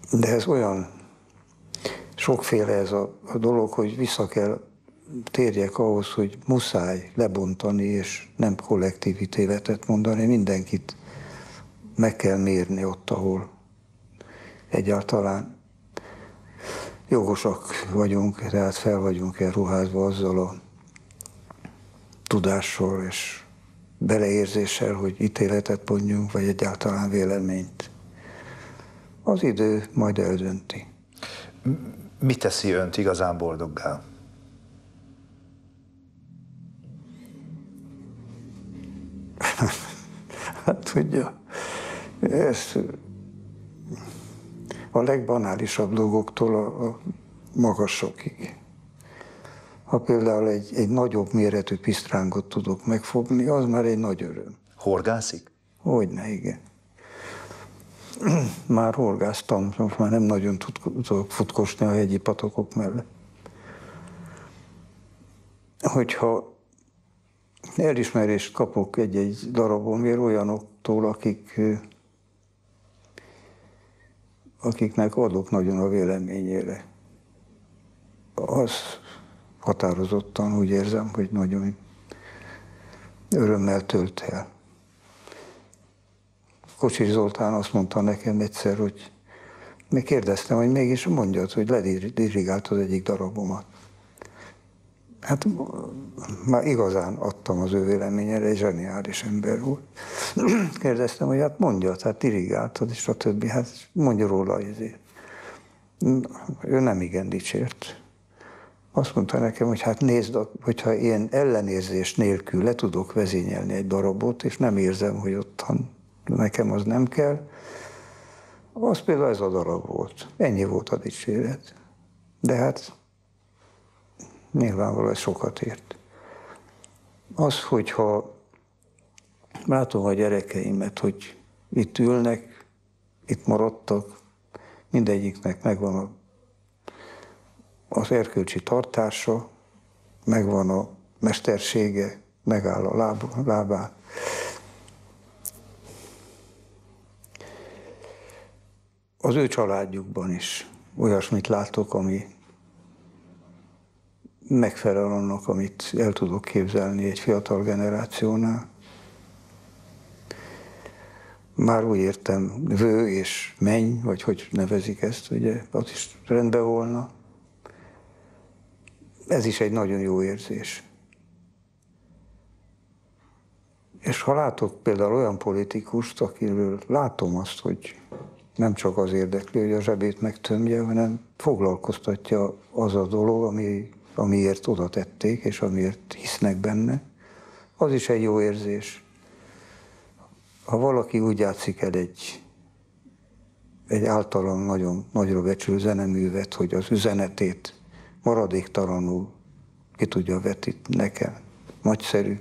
De ez olyan sokféle ez a dolog, hogy vissza kell térjek ahhoz, hogy muszáj lebontani, és nem kollektív ítéletet mondani, mindenkit meg kell mérni ott, ahol egyáltalán jogosak vagyunk, tehát fel vagyunk ruházva azzal a tudással és beleérzéssel, hogy ítéletet mondjunk, vagy egyáltalán véleményt. Az idő majd eldönti. Mi teszi önt igazán boldoggá? Hát tudja, ez a legbanálisabb dolgoktól a magasokig. Ha például egy nagyobb méretű pisztrángot tudok megfogni, az már egy nagy öröm. Horgászik? Hogyne, igen. Már horgáztam, most már nem nagyon tudok futkosni a hegyi patokok mellett. Hogyha elismerést kapok egy darabomért olyanoktól, akiknek adok nagyon a véleményére, az határozottan úgy érzem, hogy nagyon örömmel tölt el. Kocsis Zoltán azt mondta nekem egyszer, hogy még kérdeztem, hogy mégis mondjad, hogy ledirigált az egyik darabomat. Hát már igazán adtam az ő véleményére, egy zseniális ember volt. Kérdeztem, hogy hát mondjad, hát dirigáltad, és a többi, hát mondja róla ezért. Ő nem igen dicsért. Azt mondta nekem, hogy hát nézd, hogyha én ellenérzés nélkül le tudok vezényelni egy darabot, és nem érzem, hogy ottan nekem az nem kell, az például ez a darab volt. Ennyi volt a dicséret. De hát nyilvánvalóan ez sokat ért. Az, hogyha látom a gyerekeimet, hogy itt ülnek, itt maradtak, mindegyiknek megvan az erkölcsi tartása, megvan a mestersége, megáll a lábán. Az ő családjukban is olyasmit látok, ami megfelel annak, amit el tudok képzelni egy fiatal generációnál. Már úgy értem, vő és menny, vagy hogy nevezik ezt, ugye, az is rendben volna. Ez is egy nagyon jó érzés. És ha látok például olyan politikust, akiről látom azt, hogy nem csak az érdekli, hogy a zsebét megtömje, hanem foglalkoztatja az a dolog, amiért oda tették, és amiért hisznek benne, az is egy jó érzés. Ha valaki úgy játszik el egy általam nagyon nagyra becsülő zeneművet, hogy az üzenetét maradéktalanul ki tudja vetíteni nekem, nagyszerű.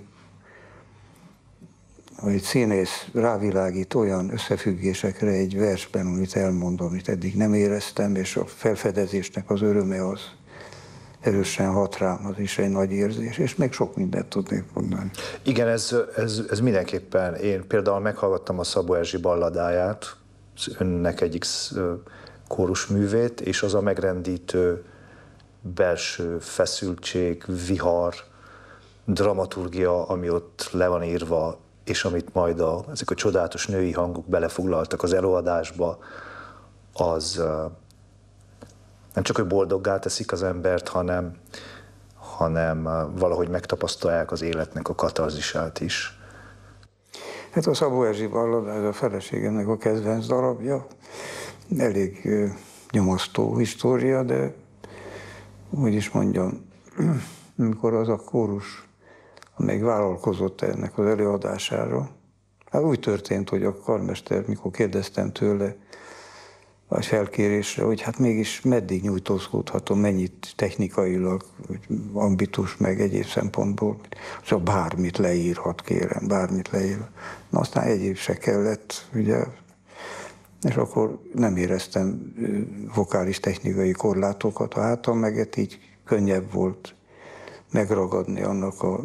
Ha egy színész rávilágít olyan összefüggésekre egy versben, amit elmondom, amit eddig nem éreztem, és a felfedezésnek az öröme az erősen hat rám, az is egy nagy érzés, és még sok mindent tudnék mondani. Igen, ez mindenképpen. Én például meghallgattam a Szabó Erzsi balladáját, önnek egyik kórusművét, és az a megrendítő belső feszültség, vihar, dramaturgia, ami ott le van írva, és amit majd ezek a csodálatos női hangok belefoglaltak az előadásba, az nem csak, hogy boldoggá teszik az embert, hanem valahogy megtapasztalják az életnek a katarzisát is. Hát a Szabó Erzsi ballada, ez a feleségemnek a kedvenc darabja. Elég nyomasztó história, de úgy is mondjam, amikor az a kórus még vállalkozott ennek az előadására, hát úgy történt, hogy a karmester, mikor kérdeztem tőle a felkérésre, hogy hát mégis meddig nyújtózkodhatom, mennyit technikailag, ambitus, meg egyéb szempontból, szóval bármit leírhat, kérem, bármit leírhat. Na aztán egyéb se kellett, ugye, és akkor nem éreztem vokális technikai korlátokat a hátam meget, így könnyebb volt megragadni annak a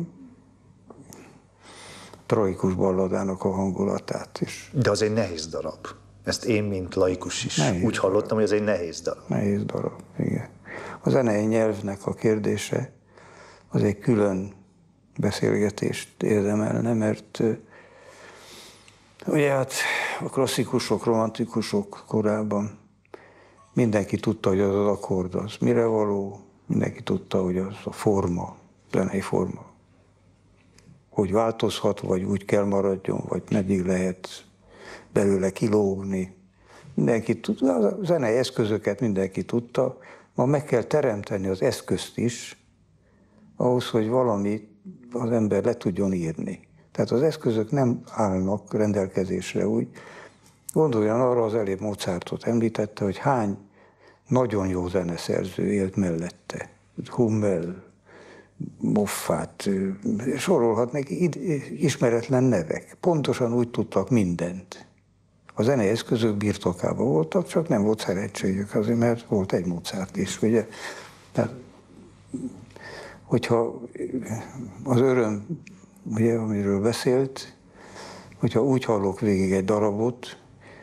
tragikus balladának a hangulatát is. De az egy nehéz darab. Ezt én, mint laikus is Nehéz úgy hallottam, hogy ez egy nehéz darab. Nehéz darab, igen. A zenei nyelvnek a kérdése az egy külön beszélgetést érdemelne, mert ugye hát a klasszikusok, romantikusok korában mindenki tudta, hogy az akkord az mire való, mindenki tudta, hogy az a forma, zenei forma, hogy változhat, vagy úgy kell maradjon, vagy meddig lehet belőle kilógni. Mindenki tudta, a zenei eszközöket mindenki tudta, ma meg kell teremteni az eszközt is, ahhoz, hogy valamit az ember le tudjon írni. Tehát az eszközök nem állnak rendelkezésre úgy. Gondoljon arra, az előbb Mozartot említette, hogy hány nagyon jó zeneszerző élt mellette. Hummel, Moffat, sorolhatnak ismeretlen nevek. Pontosan úgy tudtak mindent. A zenei eszközök birtokában voltak, csak nem volt szerencséjük azért, mert volt egy Mozart is, ugye? Tehát, hogyha az öröm, ugye, amiről beszélt, hogyha úgy hallok végig egy darabot,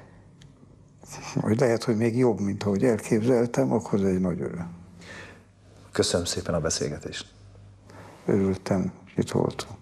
hogy lehet, hogy még jobb, mint ahogy elképzeltem, akkor ez egy nagy öröm. Köszönöm szépen a beszélgetést. Örültem, itt voltam.